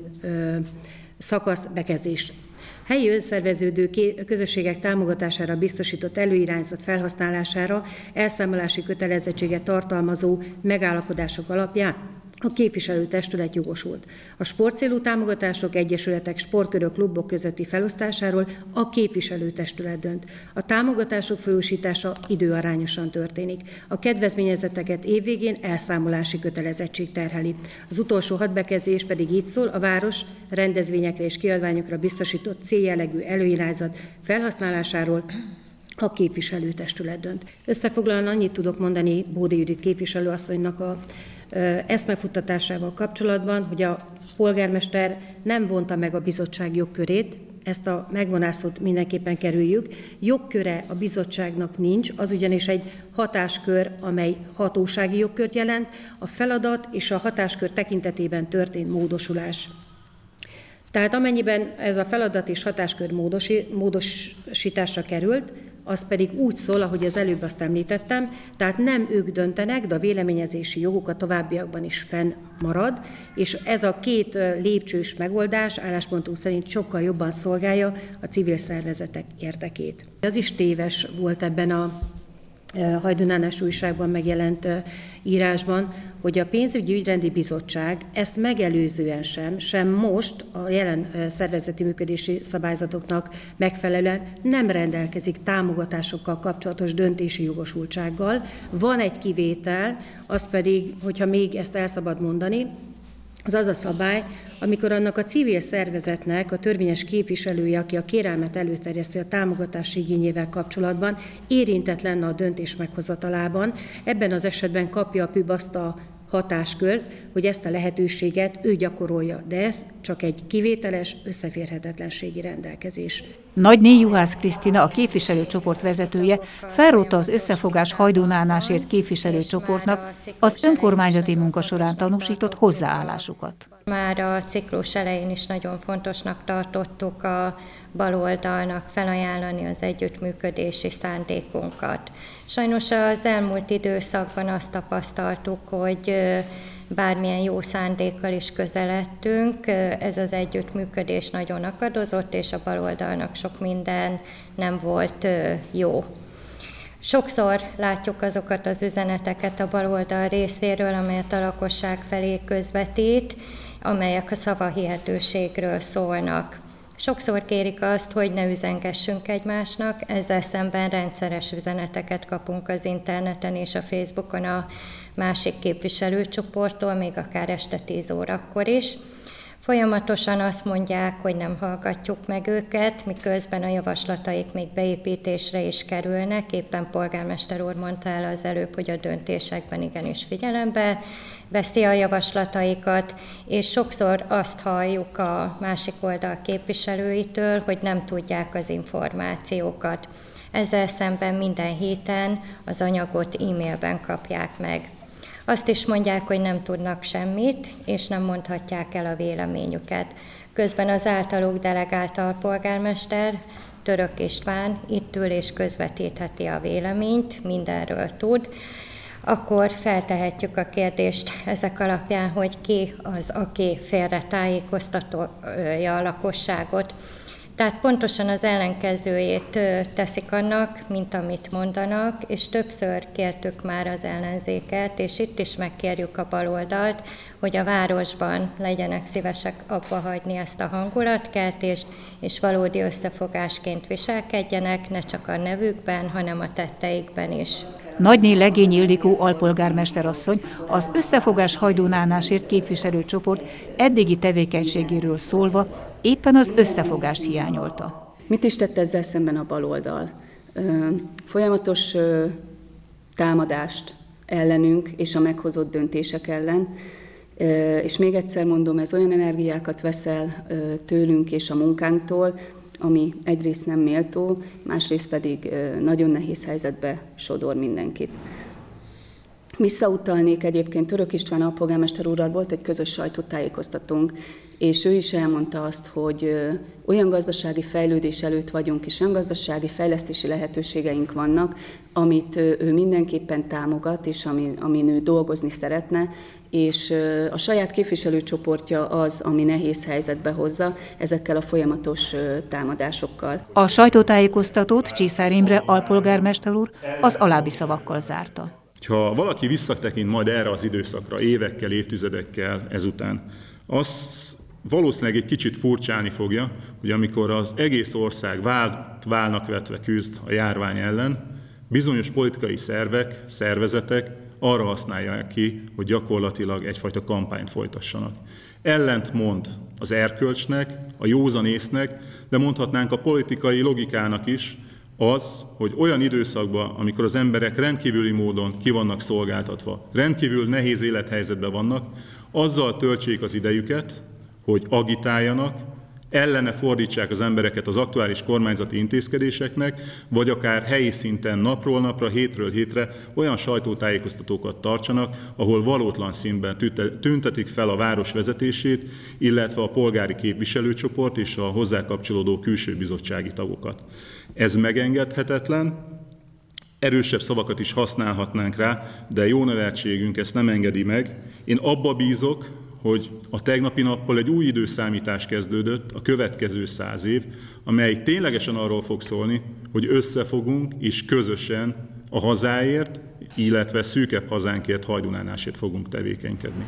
szakasz bekezdést. Helyi önszerveződő közösségek támogatására biztosított előirányzat felhasználására elszámolási kötelezettséget tartalmazó megállapodások alapján a képviselőtestület jogosult. A sportcélú támogatások, egyesületek, sportkörök, klubok közötti felosztásáról a képviselőtestület dönt. A támogatások folyósítása időarányosan történik. A kedvezményezetteket évvégén elszámolási kötelezettség terheli. Az utolsó hat bekezdés pedig így szól: a város rendezvényekre és kiadványokra biztosított céljellegű előirányzat felhasználásáról a képviselőtestület dönt. Összefoglalóan annyit tudok mondani Bódi Judit képviselőasszonynak a eszmefuttatásával kapcsolatban, hogy a polgármester nem vonta meg a bizottság jogkörét, ezt a megvonászót mindenképpen kerüljük. Jogköre a bizottságnak nincs, az ugyanis egy hatáskör, amely hatósági jogkört jelent, a feladat és a hatáskör tekintetében történt módosulás. Tehát amennyiben ez a feladat és hatáskör módosításra került, az pedig úgy szól, ahogy az előbb azt említettem, tehát nem ők döntenek, de a véleményezési joguk a továbbiakban is fennmarad, és ez a két lépcsős megoldás álláspontunk szerint sokkal jobban szolgálja a civil szervezetek érdekét. Az is téves volt ebben a Hajdunánás újságban megjelent írásban, hogy a pénzügyi ügyrendi bizottság ezt megelőzően sem, sem most a jelen szervezeti működési szabályzatoknak megfelelően nem rendelkezik támogatásokkal kapcsolatos döntési jogosultsággal. Van egy kivétel, az pedig, hogyha még ezt el szabad mondani, az az a szabály, amikor annak a civil szervezetnek a törvényes képviselője, aki a kérelmet előterjeszti a támogatási igényével kapcsolatban, érintett lenne a döntés meghozatalában, ebben az esetben kapja a püb azt a hatáskört, hogy ezt a lehetőséget ő gyakorolja, de ez csak egy kivételes, összeférhetetlenségi rendelkezés. Nagyné Juhász Krisztina, a képviselőcsoport vezetője felrótta az Összefogás Hajdunánásért képviselőcsoportnak az önkormányzati munka során tanúsított hozzáállásukat. Már a ciklus elején is nagyon fontosnak tartottuk a baloldalnak felajánlani az együttműködési szándékunkat. Sajnos az elmúlt időszakban azt tapasztaltuk, hogy bármilyen jó szándékkal is közeledtünk, ez az együttműködés nagyon akadozott, és a baloldalnak sok minden nem volt jó. Sokszor látjuk azokat az üzeneteket a baloldal részéről, amelyet a lakosság felé közvetít, amelyek a szavahihetőségről szólnak. Sokszor kérik azt, hogy ne üzengessünk egymásnak, ezzel szemben rendszeres üzeneteket kapunk az interneten és a Facebookon a másik képviselőcsoporttól, még akár este tíz órakor is. Folyamatosan azt mondják, hogy nem hallgatjuk meg őket, miközben a javaslataik még beépítésre is kerülnek. Éppen polgármester úr mondta el az előbb, hogy a döntésekben igenis figyelembe veszi a javaslataikat, és sokszor azt halljuk a másik oldal képviselőitől, hogy nem tudják az információkat. Ezzel szemben minden héten az anyagot e-mailben kapják meg. Azt is mondják, hogy nem tudnak semmit, és nem mondhatják el a véleményüket. Közben az általuk delegált alpolgármester, Török István itt ül és közvetítheti a véleményt, mindenről tud. Akkor feltehetjük a kérdést ezek alapján, hogy ki az, aki félre tájékoztatja a lakosságot. Tehát pontosan az ellenkezőjét teszik annak, mint amit mondanak, és többször kértük már az ellenzéket, és itt is megkérjük a baloldalt, hogy a városban legyenek szívesek abba hagyni ezt a hangulatkeltést, és valódi összefogásként viselkedjenek, ne csak a nevükben, hanem a tetteikben is. Nagyné Legény Ildikó alpolgármester asszony az Összefogás Hajdúnánásért képviselőcsoport eddigi tevékenységéről szólva éppen az összefogást hiányolta. Mit is tett ezzel szemben a baloldal? Folyamatos támadást ellenünk és a meghozott döntések ellen, és még egyszer mondom, ez olyan energiákat veszel tőlünk és a munkánktól, ami egyrészt nem méltó, másrészt pedig nagyon nehéz helyzetbe sodor mindenkit. Visszautalnék egyébként Török István alpolgármester úrral, volt egy közös sajtótájékoztatónk, és ő is elmondta azt, hogy olyan gazdasági fejlődés előtt vagyunk, és olyan gazdasági fejlesztési lehetőségeink vannak, amit ő mindenképpen támogat, és amin, amin ő dolgozni szeretne, és a saját képviselőcsoportja az, ami nehéz helyzetbe hozza ezekkel a folyamatos támadásokkal. A sajtótájékoztatót Császár Imre alpolgármester úr az alábbi szavakkal zárta. Ha valaki visszatekint majd erre az időszakra, évekkel, évtizedekkel ezután, az valószínűleg egy kicsit furcsálni fogja, hogy amikor az egész ország vált, válnak vetve küzd a járvány ellen, bizonyos politikai szervek, szervezetek arra használják ki, hogy gyakorlatilag egyfajta kampányt folytassanak. Ellentmond az erkölcsnek, a józanésznek, de mondhatnánk a politikai logikának is, az, hogy olyan időszakban, amikor az emberek rendkívüli módon ki vannak szolgáltatva, rendkívül nehéz élethelyzetben vannak, azzal töltsék az idejüket, hogy agitáljanak, ellene fordítsák az embereket az aktuális kormányzati intézkedéseknek, vagy akár helyi szinten napról napra, hétről hétre olyan sajtótájékoztatókat tartsanak, ahol valótlan színben tüntetik fel a város vezetését, illetve a polgári képviselőcsoport és a hozzá kapcsolódó külső bizottsági tagokat. Ez megengedhetetlen, erősebb szavakat is használhatnánk rá, de jó neveltségünk ezt nem engedi meg. Én abba bízok, hogy a tegnapi nappal egy új időszámítás kezdődött, a következő száz év, amely ténylegesen arról fog szólni, hogy összefogunk és közösen a hazáért, illetve szűkebb hazánkért, Hajdúnánásért fogunk tevékenykedni.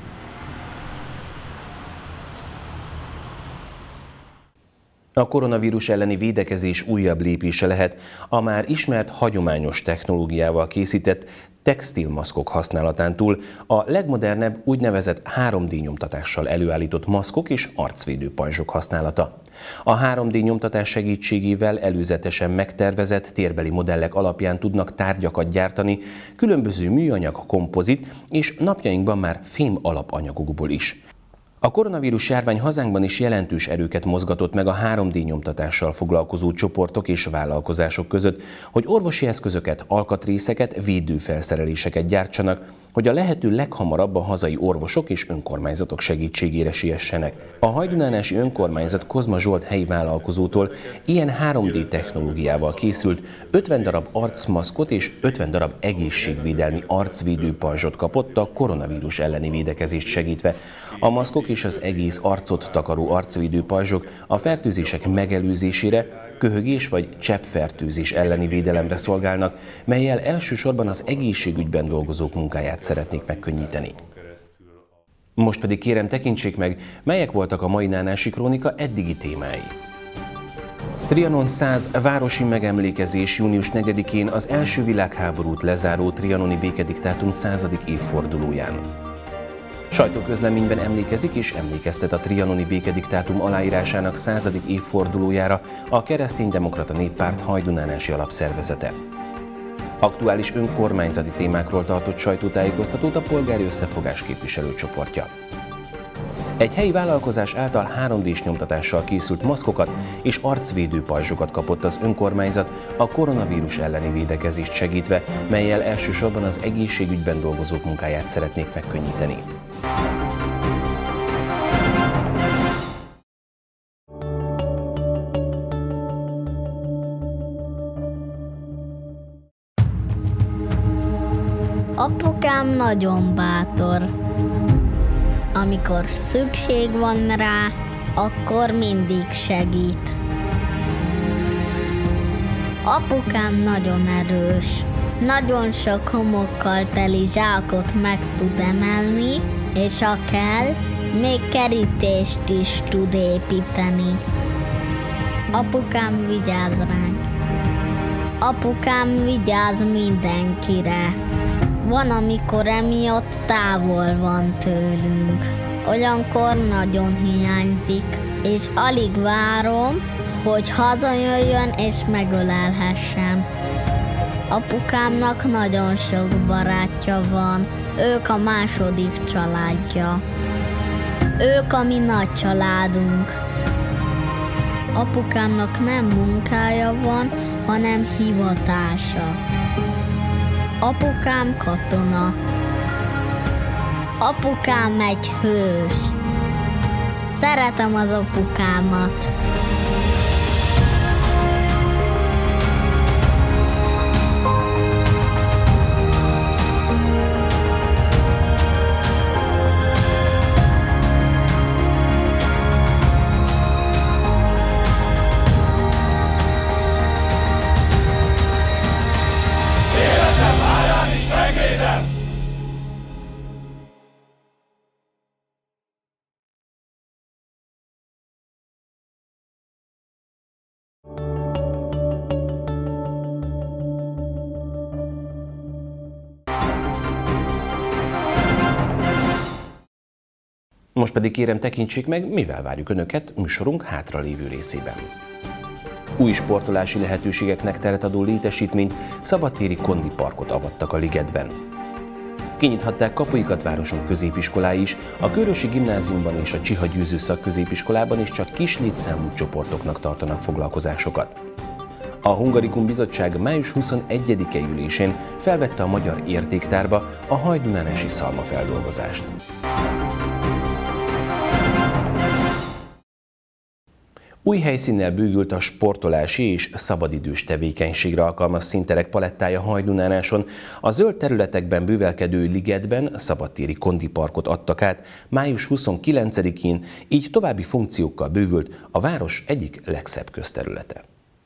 A koronavírus elleni védekezés újabb lépése lehet a már ismert hagyományos technológiával készített textilmaszkok használatán túl a legmodernebb úgynevezett három dé nyomtatással előállított maszkok és arcvédő pajzsok használata. A három dé nyomtatás segítségével előzetesen megtervezett térbeli modellek alapján tudnak tárgyakat gyártani, különböző műanyag, kompozit és napjainkban már fém alapanyagokból is. A koronavírus járvány hazánkban is jelentős erőket mozgatott meg a három dé nyomtatással foglalkozó csoportok és vállalkozások között, hogy orvosi eszközöket, alkatrészeket, védőfelszereléseket gyártsanak, hogy a lehető leghamarabb a hazai orvosok és önkormányzatok segítségére siessenek. A hajdunánási önkormányzat Kozma Zsolt helyi vállalkozótól ilyen három dé technológiával készült ötven darab arcmaszkot és ötven darab egészségvédelmi arcvédő pajzsot kapott a koronavírus elleni védekezést segítve. A maszkok és az egész arcot takaró arcvédő pajzsok a fertőzések megelőzésére, köhögés vagy cseppfertőzés elleni védelemre szolgálnak, mellyel elsősorban az egészségügyben dolgozók munkáját szeretnék megkönnyíteni. Most pedig kérem, tekintsék meg, melyek voltak a mai Nánási Krónika eddigi témái. Trianon száz városi megemlékezés június negyedikén az első világháborút lezáró trianoni békediktátum századik évfordulóján. Sajtóközleményben emlékezik és emlékeztet a trianoni békediktátum aláírásának századik évfordulójára a Kereszténydemokrata Néppárt Hajdúnánási Alapszervezete. Aktuális önkormányzati témákról tartott sajtótájékoztatót a Polgári Összefogás képviselőcsoportja. Egy helyi vállalkozás által három dés nyomtatással készült maszkokat és arcvédő pajzsokat kapott az önkormányzat a koronavírus elleni védekezést segítve, mellyel elsősorban az egészségügyben dolgozók munkáját szeretnék megkönnyíteni. Apukám nagyon bátor. Amikor szükség van rá, akkor mindig segít. Apukám nagyon erős. Nagyon sok homokkal teli zsákot meg tud emelni, és ha kell, még kerítést is tud építeni. Apukám vigyáz ránk. Apukám vigyáz mindenkire. Van, amikor emiatt távol van tőlünk. Olyankor nagyon hiányzik, és alig várom, hogy hazajöjjön és megölelhessem. Apukámnak nagyon sok barátja van, ők a második családja. Ők a mi nagy családunk. Apukámnak nem munkája van, hanem hivatása. Apukám katona. Apukám egy hős. Szeretem az apukámat. Most pedig kérem, tekintsék meg, mivel várjuk Önöket műsorunk hátralévő részében. Új sportolási lehetőségeknek teret adó létesítményt, szabadtéri kondiparkot avattak a ligetben. Kinyithatták kapuikat városunk középiskolái is, a Körösi Gimnáziumban és a Csiha Győző Szakközépiskolában is csak kis létszámú csoportoknak tartanak foglalkozásokat. A Hungarikum Bizottság május huszonegyedike ülésén felvette a Magyar Értéktárba a hajdúnánási szalmafeldolgozást. Új helyszínnel bővült a sportolási és szabadidős tevékenységre alkalmas színterek palettája Hajdúnánáson. A zöld területekben bővelkedő ligetben szabadtéri kondiparkot adtak át május huszonkilencedikén, így további funkciókkal bővült a város egyik legszebb közterülete.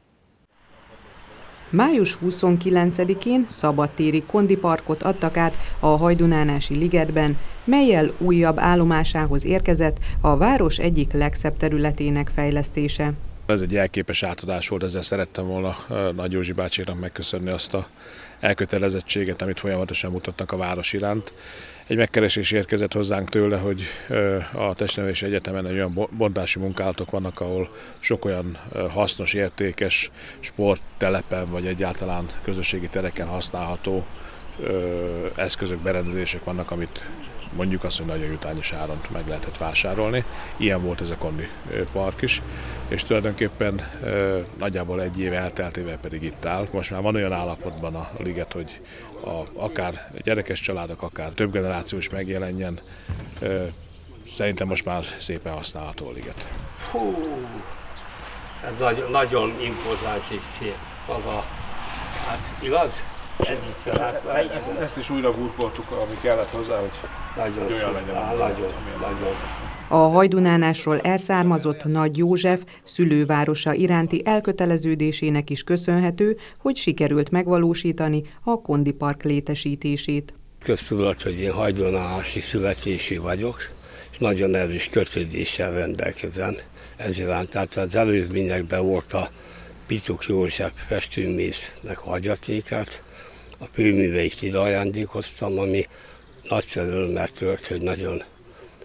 május huszonkilencedikén szabadtéri kondiparkot adtak át a Hajdúnánási ligetben, mellyel újabb állomásához érkezett a város egyik legszebb területének fejlesztése. Ez egy elképes átadás volt, ezzel szerettem volna Nagy Józsi bácsinak megköszönni azt a elkötelezettséget, amit folyamatosan mutatnak a város iránt. Egy megkeresés érkezett hozzánk tőle, hogy a Testnevelési Egyetemen egy olyan bontási munkálatok vannak, ahol sok olyan hasznos, értékes sporttelepen vagy egyáltalán közösségi tereken használható eszközök, berendezések vannak, amit mondjuk azt, hogy nagyon jutányos áron meg lehetett vásárolni. Ilyen volt ez a Kondi Park is, és tulajdonképpen nagyjából egy év elteltével pedig itt áll. Most már van olyan állapotban a liget, hogy a, akár gyerekes családok, akár több generáció is megjelenjen. Szerintem most már szépen használható a liget. Hú, ez nagyon, nagyon impozáns és szép. Az a, hát igaz? Ezt is újra burkoltuk, ami kellett hozzá, hogy nagyon olyan legyen. Á, nagyon, nagyon. A Hajdúnánásról elszármazott Nagy József szülővárosa iránti elköteleződésének is köszönhető, hogy sikerült megvalósítani a kondipark létesítését. Köztudott, hogy én hajdúnánási születésű vagyok, és nagyon erős kötődéssel rendelkezem ez iránt. Tehát az előzményekben volt a Pituk József festőművésznek hagyatékát, a főműveit ide ajándékoztam, ami nagyszerű örömmel tört, hogy nagyon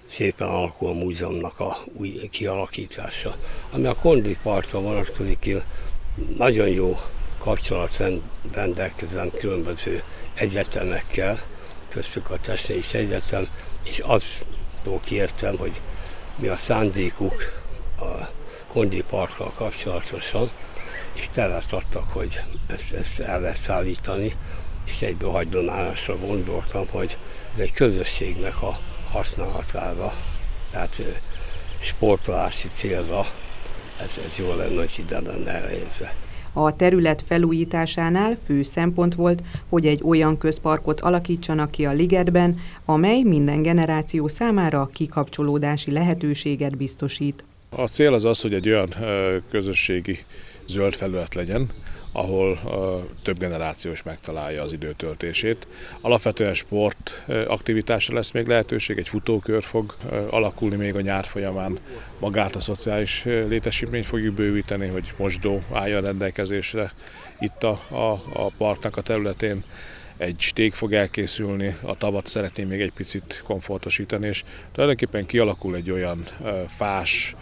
szépen alakul a múzeumnak a új kialakítása. Ami a Kondi Parkra vonatkozik, én nagyon jó kapcsolat rendelkezem különböző egyetemekkel, köztük a Technikai Egyetem, és aztól kértem, hogy mi a szándékuk a Kondi Parkkal kapcsolatosan, és telet adtak, hogy ezt, ezt el lehet szállítani, és egyből hagyományosra gondoltam, hogy ez egy közösségnek a használatára, tehát sportolási célra, ez, ez jó lenne, hogy ide lenne elhelyezve. A terület felújításánál fő szempont volt, hogy egy olyan közparkot alakítsanak ki a ligetben, amely minden generáció számára kikapcsolódási lehetőséget biztosít. A cél az az, hogy egy olyan közösségi zöld felület legyen, ahol több generáció is megtalálja az időtöltését. Alapvetően sport aktivitásra lesz még lehetőség, egy futókör fog alakulni még a nyár folyamán. Magát a szociális létesítményt fogjuk bővíteni, hogy mosdó álljon rendelkezésre itt a, a, a parknak a területén. Egy stég fog elkészülni, a tavat szeretném még egy picit komfortosítani, és tulajdonképpen kialakul egy olyan fás,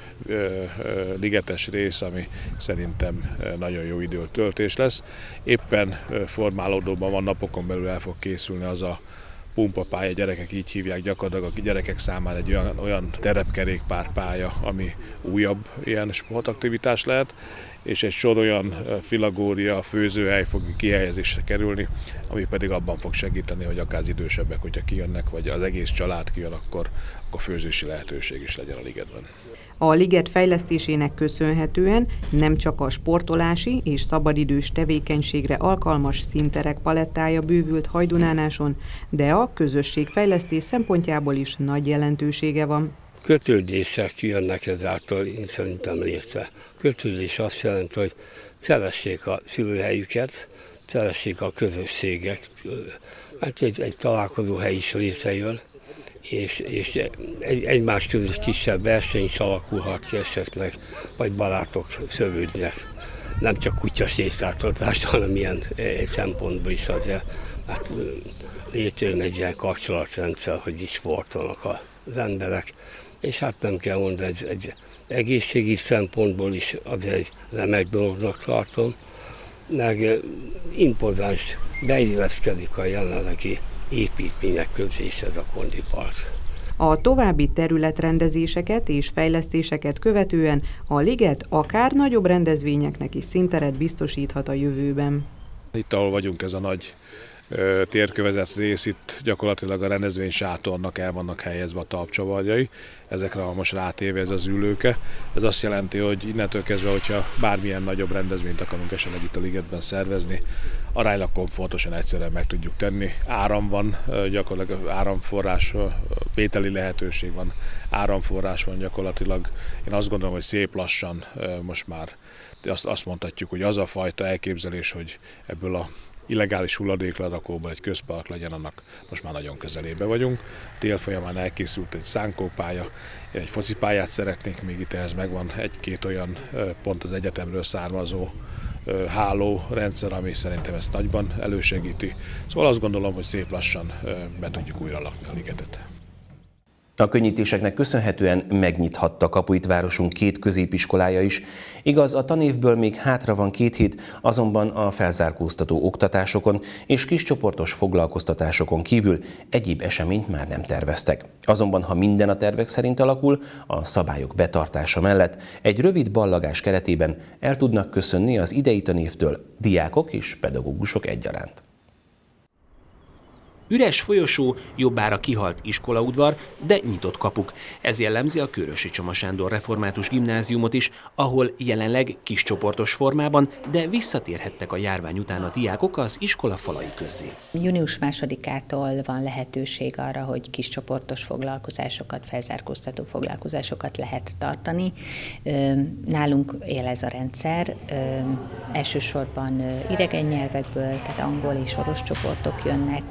ligetes rész, ami szerintem nagyon jó időtöltés lesz. Éppen formálódóban van, napokon belül el fog készülni az a pumpapálya, gyerekek így hívják gyakorlatilag, a gyerekek számára egy olyan, olyan terepkerékpárpálya, ami újabb ilyen sportaktivitás lehet, és egy sor olyan filagória, főzőhely fog kihelyezésre kerülni, ami pedig abban fog segíteni, hogy akár az idősebbek, hogyha kijönnek, vagy az egész család kijön, akkor, akkor főzési lehetőség is legyen a ligetben. A liget fejlesztésének köszönhetően nem csak a sportolási és szabadidős tevékenységre alkalmas színterek palettája bővült Hajdunánáson, de a közösségfejlesztés szempontjából is nagy jelentősége van. Kötődések jönnek ezáltal, én szerintem létre. Kötődés azt jelenti, hogy szeressék a szülőhelyüket, szeressék a közösségek, mert egy, egy találkozóhely is létrejön, és, és egy, egymás között kisebb verseny is alakulhat ki esetleg, vagy barátok szövődnek. Nem csak kutyasétáltatás, hanem ilyen egy szempontból is azért, hát létrejön egy ilyen kapcsolatrendszer, hogy is sportolnak az emberek. És hát nem kell mondani, egy, egy egészségi szempontból is azért egy remek dolognak tartom, meg impozáns beilleszkedik a jelenlegi építmények közé is ez a Kondi Park. A további területrendezéseket és fejlesztéseket követően a liget akár nagyobb rendezvényeknek is színteret biztosíthat a jövőben. Itt, ahol vagyunk, ez a nagy térkövezet rész, itt gyakorlatilag a rendezvény sátornak el vannak helyezve a talpcsavarjai, ezekre van most rátéve ez az ülőke. Ez azt jelenti, hogy innentől kezdve, hogyha bármilyen nagyobb rendezvényt akarunk esetleg itt a ligetben szervezni, aránylag komfortosan egyszerűen meg tudjuk tenni. Áram van, gyakorlatilag áramforrás, vételi lehetőség van, áramforrás van gyakorlatilag. Én azt gondolom, hogy szép lassan most már azt, azt mondhatjuk, hogy az a fajta elképzelés, hogy ebből a illegális hulladéklerakóban egy közpark legyen, annak most már nagyon közelébe vagyunk. Tél folyamán elkészült egy szánkópálya, én egy focipályát szeretnék, még itt ehhez megvan egy-két olyan pont az egyetemről származó hálórendszer, ami szerintem ezt nagyban elősegíti. Szóval azt gondolom, hogy szép lassan be tudjuk újra lakni a ligetet. A könnyítéseknek köszönhetően megnyithatta kapuit városunk két középiskolája is. Igaz, a tanévből még hátra van két hét, azonban a felzárkóztató oktatásokon és kiscsoportos foglalkoztatásokon kívül egyéb eseményt már nem terveztek. Azonban, ha minden a tervek szerint alakul, a szabályok betartása mellett egy rövid ballagás keretében el tudnak köszönni az idei tanévtől diákok és pedagógusok egyaránt. Üres folyosó, jobbára kihalt iskolaudvar, de nyitott kapuk. Ez jellemzi a Kőrösi Csoma Sándor Református Gimnáziumot is, ahol jelenleg kiscsoportos formában, de visszatérhettek a járvány után a diákok az iskola falai közé. Június másodikától van lehetőség arra, hogy kiscsoportos foglalkozásokat, felzárkóztató foglalkozásokat lehet tartani. Nálunk él ez a rendszer, elsősorban idegen nyelvekből, tehát angol és orosz csoportok jönnek,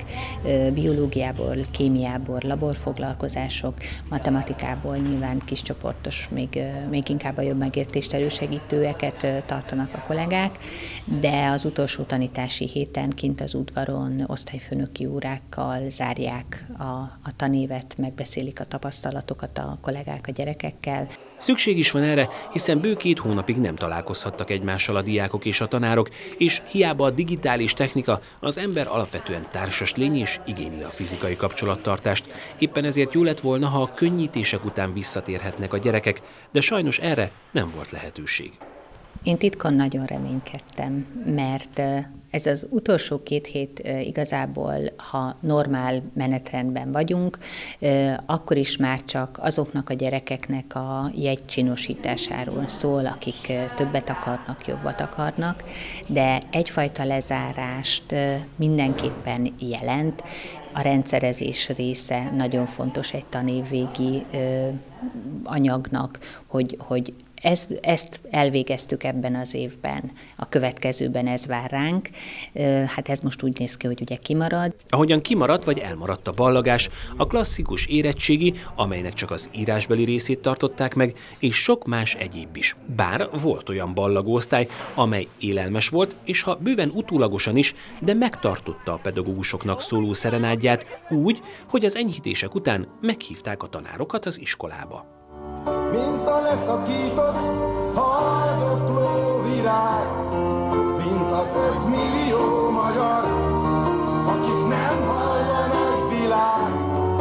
biológiából, kémiából laborfoglalkozások, matematikából nyilván kiscsoportos, még, még inkább a jobb megértést elősegítőeket tartanak a kollégák, de az utolsó tanítási héten kint az udvaron osztályfőnöki órákkal zárják a, a tanévet, megbeszélik a tapasztalatokat a kollégák a gyerekekkel. Szükség is van erre, hiszen bő két hónapig nem találkozhattak egymással a diákok és a tanárok, és hiába a digitális technika, az ember alapvetően társas lény és igényli a fizikai kapcsolattartást. Éppen ezért jó lett volna, ha a könnyítések után visszatérhetnek a gyerekek, de sajnos erre nem volt lehetőség. Én titkon nagyon reménykedtem, mert ez az utolsó két hét igazából, ha normál menetrendben vagyunk, akkor is már csak azoknak a gyerekeknek a jegycsinosításáról szól, akik többet akarnak, jobbat akarnak, de egyfajta lezárást mindenképpen jelent. A rendszerezés része nagyon fontos egy tanévvégi anyagnak, hogy, hogy Ezt, ezt elvégeztük ebben az évben, a következőben ez vár ránk. Hát ez most úgy néz ki, hogy ugye kimarad. Ahogyan kimaradt vagy elmaradt a ballagás, a klasszikus érettségi, amelynek csak az írásbeli részét tartották meg, és sok más egyéb is. Bár volt olyan ballagóosztály, amely élelmes volt, és ha bőven utólagosan is, de megtartotta a pedagógusoknak szóló szerenádját úgy, hogy az enyhítések után meghívták a tanárokat az iskolába. Mint a leszakított haldokló virág, mint az ötmillió magyar, akik nem hallanak világ.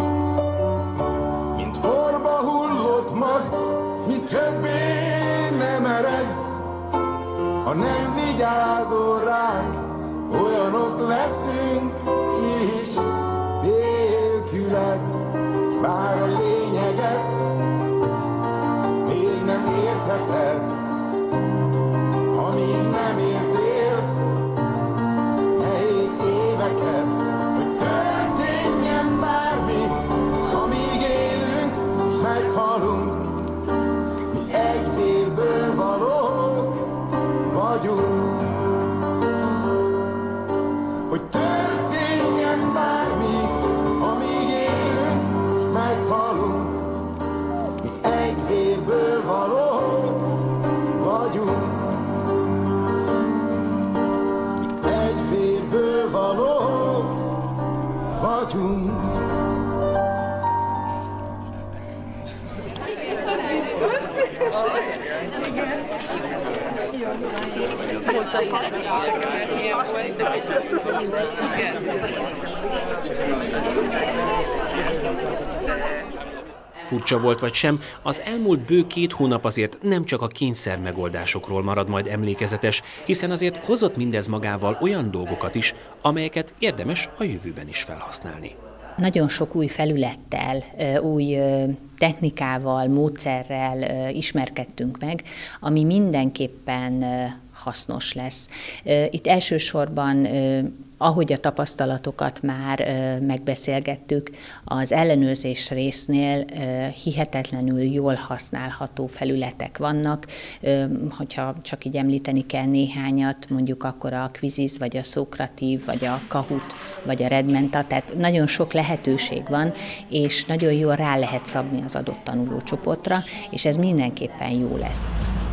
Mint porba hullott mag, mi többé nem ered, ha nem vigyázol ránk, olyanok leszünk mi is nélküled, bár a lényeget nem értheted, amíg nem értél nehéz éveket, hogy történjen bármi, amíg élünk és meghalunk. Mi egy vérből valók vagyunk, hogy történjen bármi, amíg élünk és meghalunk. Egy vérből valók vagyunk, mi egy vérből valók vagyunk. Furcsa volt vagy sem, az elmúlt bő két hónap azért nem csak a kényszer megoldásokról marad majd emlékezetes, hiszen azért hozott mindez magával olyan dolgokat is, amelyeket érdemes a jövőben is felhasználni. Nagyon sok új felülettel, új technikával, módszerrel ismerkedtünk meg, ami mindenképpen hasznos lesz. Itt elsősorban, ahogy a tapasztalatokat már megbeszélgettük, az ellenőrzés résznél hihetetlenül jól használható felületek vannak. Hogyha csak így említeni kell néhányat, mondjuk akkor a Quizzes, vagy a Socrative, vagy a Kahoot, vagy a Redmenta, tehát nagyon sok lehetőség van, és nagyon jól rá lehet szabni az adott tanulócsoportra, és ez mindenképpen jó lesz.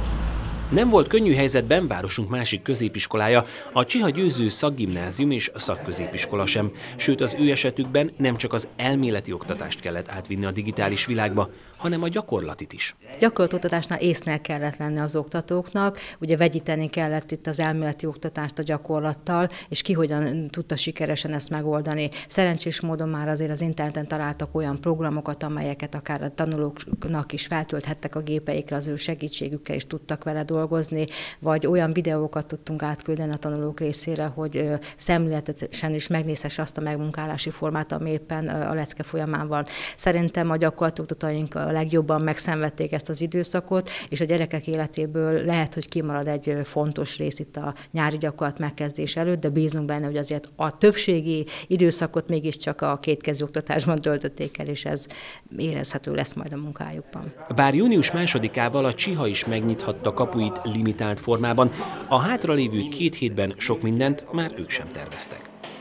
Nem volt könnyű helyzetben városunk másik középiskolája, a Csiha Győző Szakgimnázium és Szakközépiskola sem, sőt az ő esetükben nem csak az elméleti oktatást kellett átvinni a digitális világba, hanem a gyakorlatit is. Gyakorlatoktatásnál észnél kellett lenni az oktatóknak, ugye vegyíteni kellett itt az elméleti oktatást a gyakorlattal, és ki hogyan tudta sikeresen ezt megoldani. Szerencsés módon már azért az interneten találtak olyan programokat, amelyeket akár a tanulóknak is feltölthettek a gépeikre, az ő segítségükkel is tudtak vele dolgozni, vagy olyan videókat tudtunk átküldeni a tanulók részére, hogy szemléletesen is megnézhesse azt a megmunkálási formát, ami éppen a lecke folyamán van. Szerintem a gyakorlatoktatóink a legjobban megszenvedték ezt az időszakot, és a gyerekek életéből lehet, hogy kimarad egy fontos rész itt a nyári gyakorlat megkezdés előtt, de bízunk benne, hogy azért a többségi időszakot mégiscsak a kétkezű oktatásban töltötték el, és ez érezhető lesz majd a munkájukban. Bár június másodikával a Csiha is megnyithatta kapuit limitált formában, a hátralévő két hétben sok mindent már ők sem terveztek.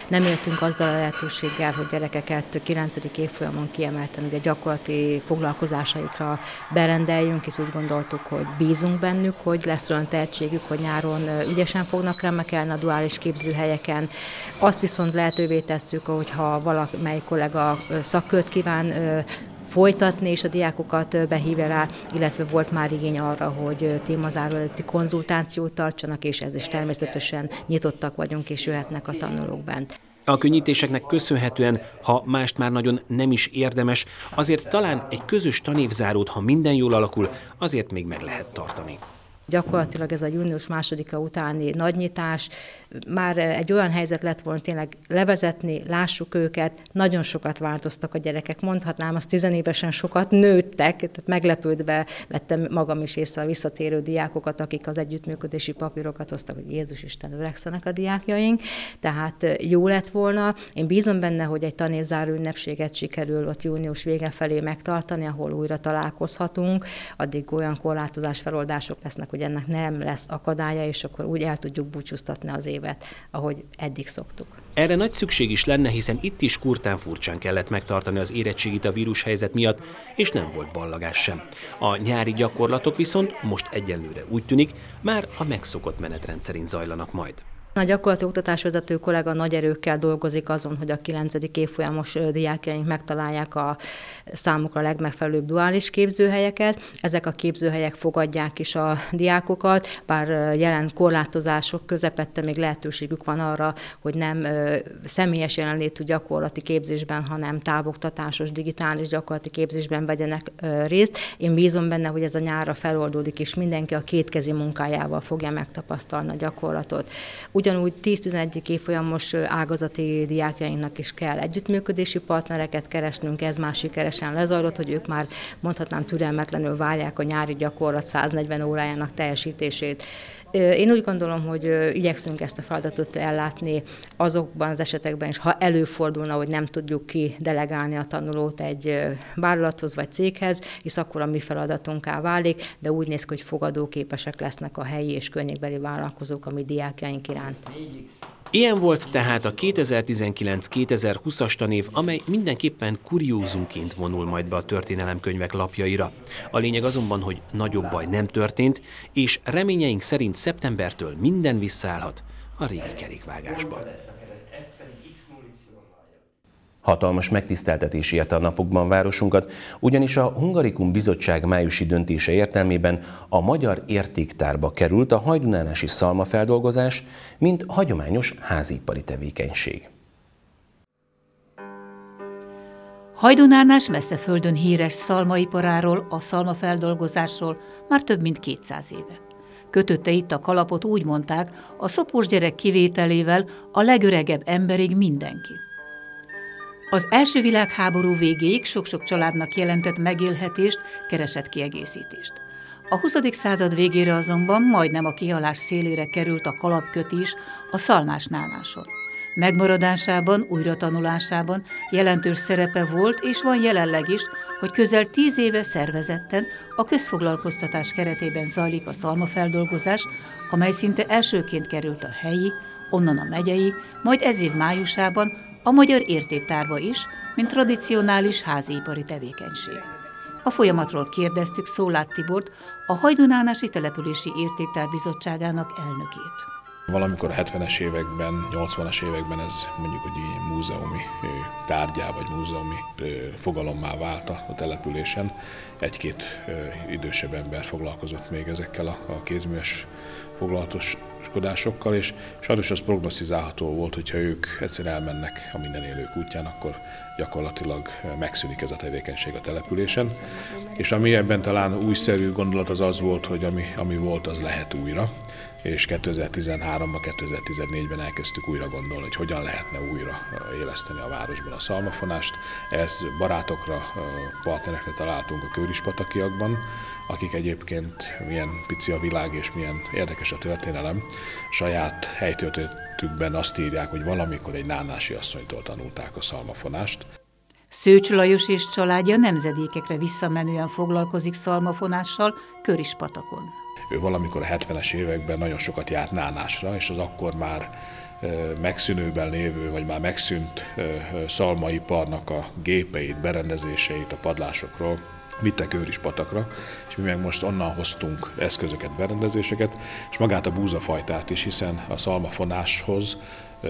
nem éltünk azzal a lehetőséggel, hogy gyerekeket kilencedik évfolyamon kiemelten ugye gyakorlati foglalkozásaikra berendeljünk, és úgy gondoltuk, hogy bízunk bennük, hogy lesz olyan tehetségük, hogy nyáron ügyesen fognak remekelni a duális képzőhelyeken. Azt viszont lehetővé tesszük, hogyha valamelyik kollega szakkört kíván folytatni, és a diákokat behívja rá, illetve volt már igény arra, hogy témazáró előtti konzultációt tartsanak, és ez is természetesen nyitottak vagyunk, és jöhetnek a tanulók bent. A könnyítéseknek köszönhetően, ha mást már nagyon nem is érdemes, azért talán egy közös tanévzárót, ha minden jól alakul, azért még meg lehet tartani. Gyakorlatilag ez a június másodika utáni nagynyitás, már egy olyan helyzet lett volna tényleg levezetni, lássuk őket, nagyon sokat változtak a gyerekek, mondhatnám, az tizenévesen sokat nőttek, tehát meglepődve vettem magam is észre a visszatérő diákokat, akik az együttműködési papírokat hoztak, hogy Jézus Isten, öregszenek a diákjaink, tehát jó lett volna. Én bízom benne, hogy egy tanévzáró ünnepséget sikerül ott június vége felé megtartani, ahol újra találkozhatunk, addig olyan korlátozás feloldások lesznek, hogy ennek nem lesz akadálya, és akkor úgy el tudjuk búcsúztatni az évet, ahogy eddig szoktuk. Erre nagy szükség is lenne, hiszen itt is kurtán furcsán kellett megtartani az érettségit a vírushelyzet miatt, és nem volt ballagás sem. A nyári gyakorlatok viszont most egyenlőre úgy tűnik, már a megszokott menetrend szerint zajlanak majd. A gyakorlati oktatásvezető kollega nagy erőkkel dolgozik azon, hogy a kilencedik évfolyamos diákjaink megtalálják a számukra legmegfelelőbb duális képzőhelyeket. Ezek a képzőhelyek fogadják is a diákokat, bár jelen korlátozások közepette még lehetőségük van arra, hogy nem személyes jelenlétű gyakorlati képzésben, hanem távoktatásos, digitális gyakorlati képzésben vegyenek részt. Én bízom benne, hogy ez a nyárra feloldódik, és mindenki a kétkezi munkájával fogja megtapasztalni a gyakorlatot. Ugyanúgy tíz-tizenegy évfolyamos ágazati diákjainknak is kell együttműködési partnereket keresnünk, ez már sikeresen lezajlott, hogy ők már mondhatnám türelmetlenül várják a nyári gyakorlat száznegyven órájának teljesítését. Én úgy gondolom, hogy igyekszünk ezt a feladatot ellátni azokban az esetekben is, ha előfordulna, hogy nem tudjuk ki delegálni a tanulót egy vállalathoz vagy céghez, hisz akkor a mi feladatunká válik, de úgy néz ki, hogy fogadóképesek lesznek a helyi és környékbeli vállalkozók a mi diákjaink iránt. Ilyen volt tehát a kétezer-tizenkilenc kétezer-húszas tanév, amely mindenképpen kuriózumként vonul majd be a történelemkönyvek lapjaira. A lényeg azonban, hogy nagyobb baj nem történt, és reményeink szerint szeptembertől minden visszaállhat a régi kerékvágásban. Hatalmas megtiszteltetés érte a napokban városunkat, ugyanis a Hungarikum Bizottság májusi döntése értelmében a magyar értéktárba került a hajdunánási szalmafeldolgozás, mint hagyományos háziipari tevékenység. Hajdunánás messze földön híres szalmaiparáról, a szalmafeldolgozásról már több mint kétszáz éve. Kötötte itt a kalapot, úgy mondták, a szopós gyerek kivételével a legöregebb emberig mindenki. Az első világháború végéig sok-sok családnak jelentett megélhetést, keresett kiegészítést. A huszadik század végére azonban majdnem a kihalás szélére került a kalapkötés a szalmásnáláson. Megmaradásában, újratanulásában jelentős szerepe volt és van jelenleg is, hogy közel tíz éve szervezetten a közfoglalkoztatás keretében zajlik a szalmafeldolgozás, amely szinte elsőként került a helyi, onnan a megyei, majd ez év májusában a magyar értéktárba is, mint tradicionális háziipari tevékenység. A folyamatról kérdeztük Szólát Tibort, a Hajdunánási Települési Értéktár Bizottságának elnökét. Valamikor a hetvenes években, nyolcvanas években ez mondjuk, hogy így múzeumi tárgyá vagy múzeumi fogalommá vált a településen. Egy-két idősebb ember foglalkozott még ezekkel a kézműves foglalatoskodásokkal, és sajnos az prognosztizálható volt, hogyha ők egyszer elmennek a minden élők útján, akkor gyakorlatilag megszűnik ez a tevékenység a településen. És ami ebben talán újszerű gondolat az az volt, hogy ami, ami volt, az lehet újra. És kétezer-tizenháromban, kétezer-tizennégyben elkezdtük újra gondolni, hogy hogyan lehetne újra éleszteni a városban a szalmafonást. Ez barátokra, partnerekre találtunk a Kőrispatakiakban, akik egyébként milyen pici a világ és milyen érdekes a történelem. Saját helytöltőjükben azt írják, hogy valamikor egy nánási asszonytól tanulták a szalmafonást. Szőcs Lajos és családja nemzedékekre visszamenően foglalkozik szalmafonással Körispatakon. Ő valamikor a hetvenes években nagyon sokat járt nánásra, és az akkor már megszűnőben lévő, vagy már megszűnt szalmaiparnak a gépeit, berendezéseit a padlásokról vittek Őrispatakra, és mi meg most onnan hoztunk eszközöket, berendezéseket, és magát a búzafajtát is, hiszen a szalmafonáshoz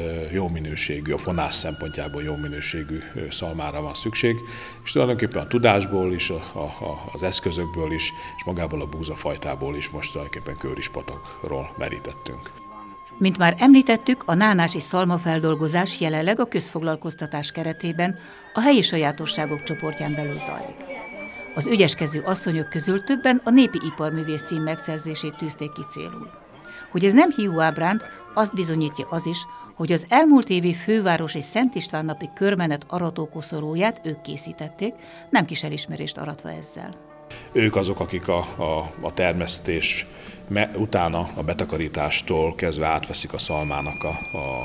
jó minőségű, a fonás szempontjából jó minőségű szalmára van szükség, és tulajdonképpen a tudásból is, a, a, az eszközökből is, és magából a búzafajtából is most tulajdonképpen Kőrispatakról merítettünk. Mint már említettük, a nánási szalmafeldolgozás jelenleg a közfoglalkoztatás keretében a helyi sajátosságok csoportján belül zajlik. Az ügyeskező asszonyok közül többen a népi iparművész cím megszerzését tűzték ki célul. Hogy ez nem hiúábránd, azt bizonyítja az is, hogy az elmúlt évi főváros és Szent István napi körmenet aratókoszorúját ők készítették, nem kis elismerést aratva ezzel. Ők azok, akik a, a, a termesztés me, utána a betakarítástól kezdve átveszik a szalmának a, a,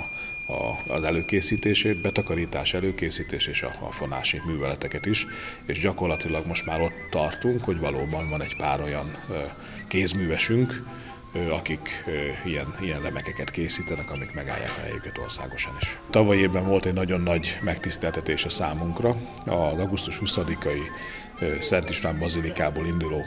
a, az előkészítését, betakarítás, előkészítés és a, a fonási műveleteket is, és gyakorlatilag most már ott tartunk, hogy valóban van egy pár olyan kézművesünk, akik ilyen, ilyen remekeket készítenek, amik megállják a helyüket országosan is. Tavaly évben volt egy nagyon nagy megtiszteltetés a számunkra, az augusztus huszadikai Szent István bazilikából induló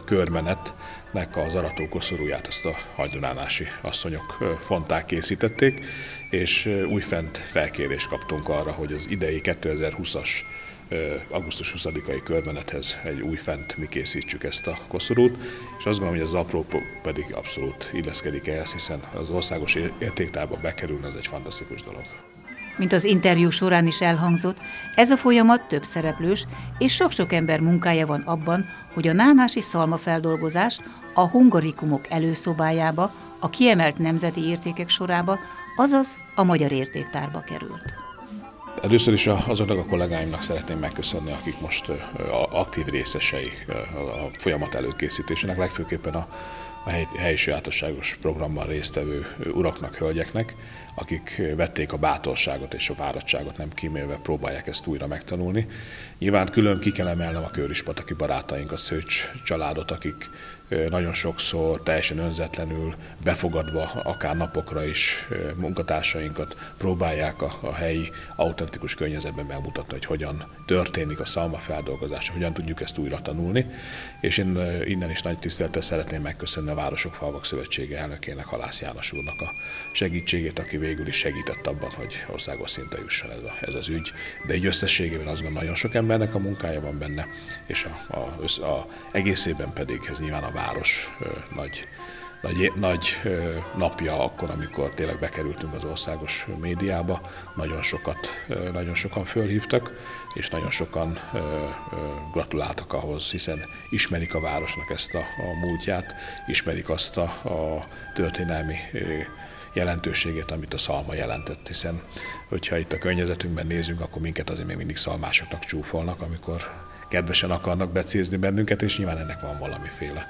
körmenetnek az aratókoszorúját azt a hagydunánási asszonyok fonták, készítették, és újfent felkérést kaptunk arra, hogy az idei kétezer-húszas augusztus huszadikai körmenethez egy újfent mi készítsük ezt a koszorút, és azt gondolom, hogy az apró pedig abszolút illeszkedik ehhez, hiszen az országos értéktárba bekerülne, ez egy fantasztikus dolog. Mint az interjú során is elhangzott, ez a folyamat több szereplős, és sok-sok ember munkája van abban, hogy a nánási szalmafeldolgozás a hungarikumok előszobájába, a kiemelt nemzeti értékek sorába, azaz a magyar értéktárba került. Először is azoknak a kollégáimnak szeretném megköszönni, akik most aktív részesei a folyamat előkészítésének, legfőképpen a a helyi sajátosságos programban résztvevő uraknak, hölgyeknek, akik vették a bátorságot és a fáradtságot, nem kímélve próbálják ezt újra megtanulni. Nyilván külön ki kell emelnem a kőrispataki barátaink, a Szőcs családot, akik nagyon sokszor teljesen önzetlenül, befogadva akár napokra is munkatársainkat próbálják a, a helyi autentikus környezetben megmutatni, hogy hogyan történik a szalmafeldolgozás, hogyan tudjuk ezt újra tanulni. És én innen is nagy tisztelettel szeretném megköszönni a Városok Falvak Szövetsége elnökének, Halász János úrnak a segítségét, aki végül is segített abban, hogy országos szinten jusson ez, a, ez az ügy. De így összességében azt gondolom, nagyon sok embernek a munkája van benne, és a, a, a egészében pedig ez nyilván a város ö, nagy, nagy, nagy ö, napja akkor, amikor tényleg bekerültünk az országos médiába. Nagyon sokat, ö, nagyon sokan fölhívtak, és nagyon sokan ö, ö, gratuláltak ahhoz, hiszen ismerik a városnak ezt a, a múltját, ismerik azt a, a történelmi ö, jelentőségét, amit a szalma jelentett, hiszen hogyha itt a környezetünkben nézünk, akkor minket azért még mindig szalmásoknak csúfolnak, amikor kedvesen akarnak becézni bennünket, és nyilván ennek van valamiféle,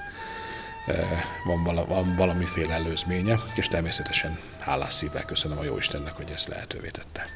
van, vala, van valamiféle előzménye, és természetesen hálás szívvel köszönöm a Jóistennek, hogy ezt lehetővé tette.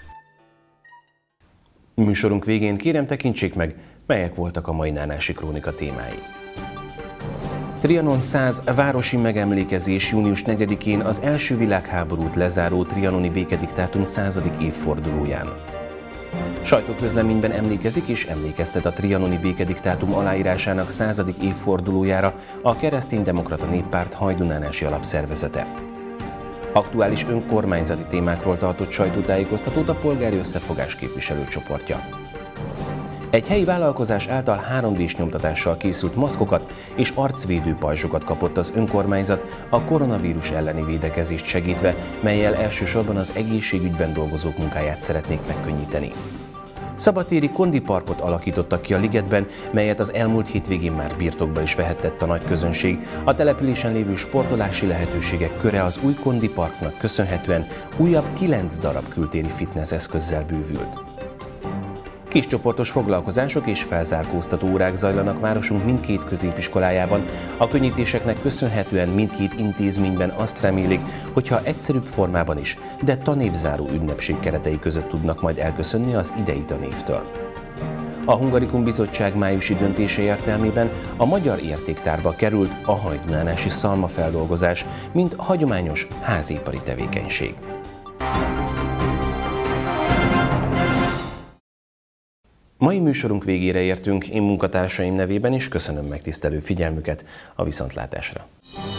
Műsorunk végén kérem tekintsék meg, melyek voltak a mai nánási krónika témái. Trianon száz városi megemlékezés június negyedikén az első világháborút lezáró trianoni békediktátum századik évfordulóján. Sajtóközleményben emlékezik és emlékeztet a trianoni békediktátum aláírásának századik évfordulójára a Kereszténydemokrata Néppárt Hajdúnánási Alapszervezete. Aktuális önkormányzati témákról tartott sajtótájékoztatót a Polgári Összefogás képviselőcsoportja. Egy helyi vállalkozás által három dés nyomtatással készült maszkokat és arcvédő pajzsokat kapott az önkormányzat a koronavírus elleni védekezést segítve, mellyel elsősorban az egészségügyben dolgozók munkáját szeretnék megkönnyíteni. Szabadtéri kondiparkot alakítottak ki a ligetben, melyet az elmúlt hétvégén már birtokba is vehetett a nagy közönség. A településen lévő sportolási lehetőségek köre az új kondiparknak köszönhetően újabb kilenc darab kültéri fitness eszközzel bővült. Kiscsoportos foglalkozások és felzárkóztató órák zajlanak városunk mindkét középiskolájában. A könnyítéseknek köszönhetően mindkét intézményben azt remélik, hogyha egyszerűbb formában is, de tanévzáró ünnepség keretei között tudnak majd elköszönni az idei tanévtől. A Hungarikum Bizottság májusi döntése értelmében a magyar értéktárba került a hajdúnánási szalmafeldolgozás, mint hagyományos házipari tevékenység. Mai műsorunk végére értünk, én munkatársaim nevében is köszönöm megtisztelő figyelmüket, a viszontlátásra.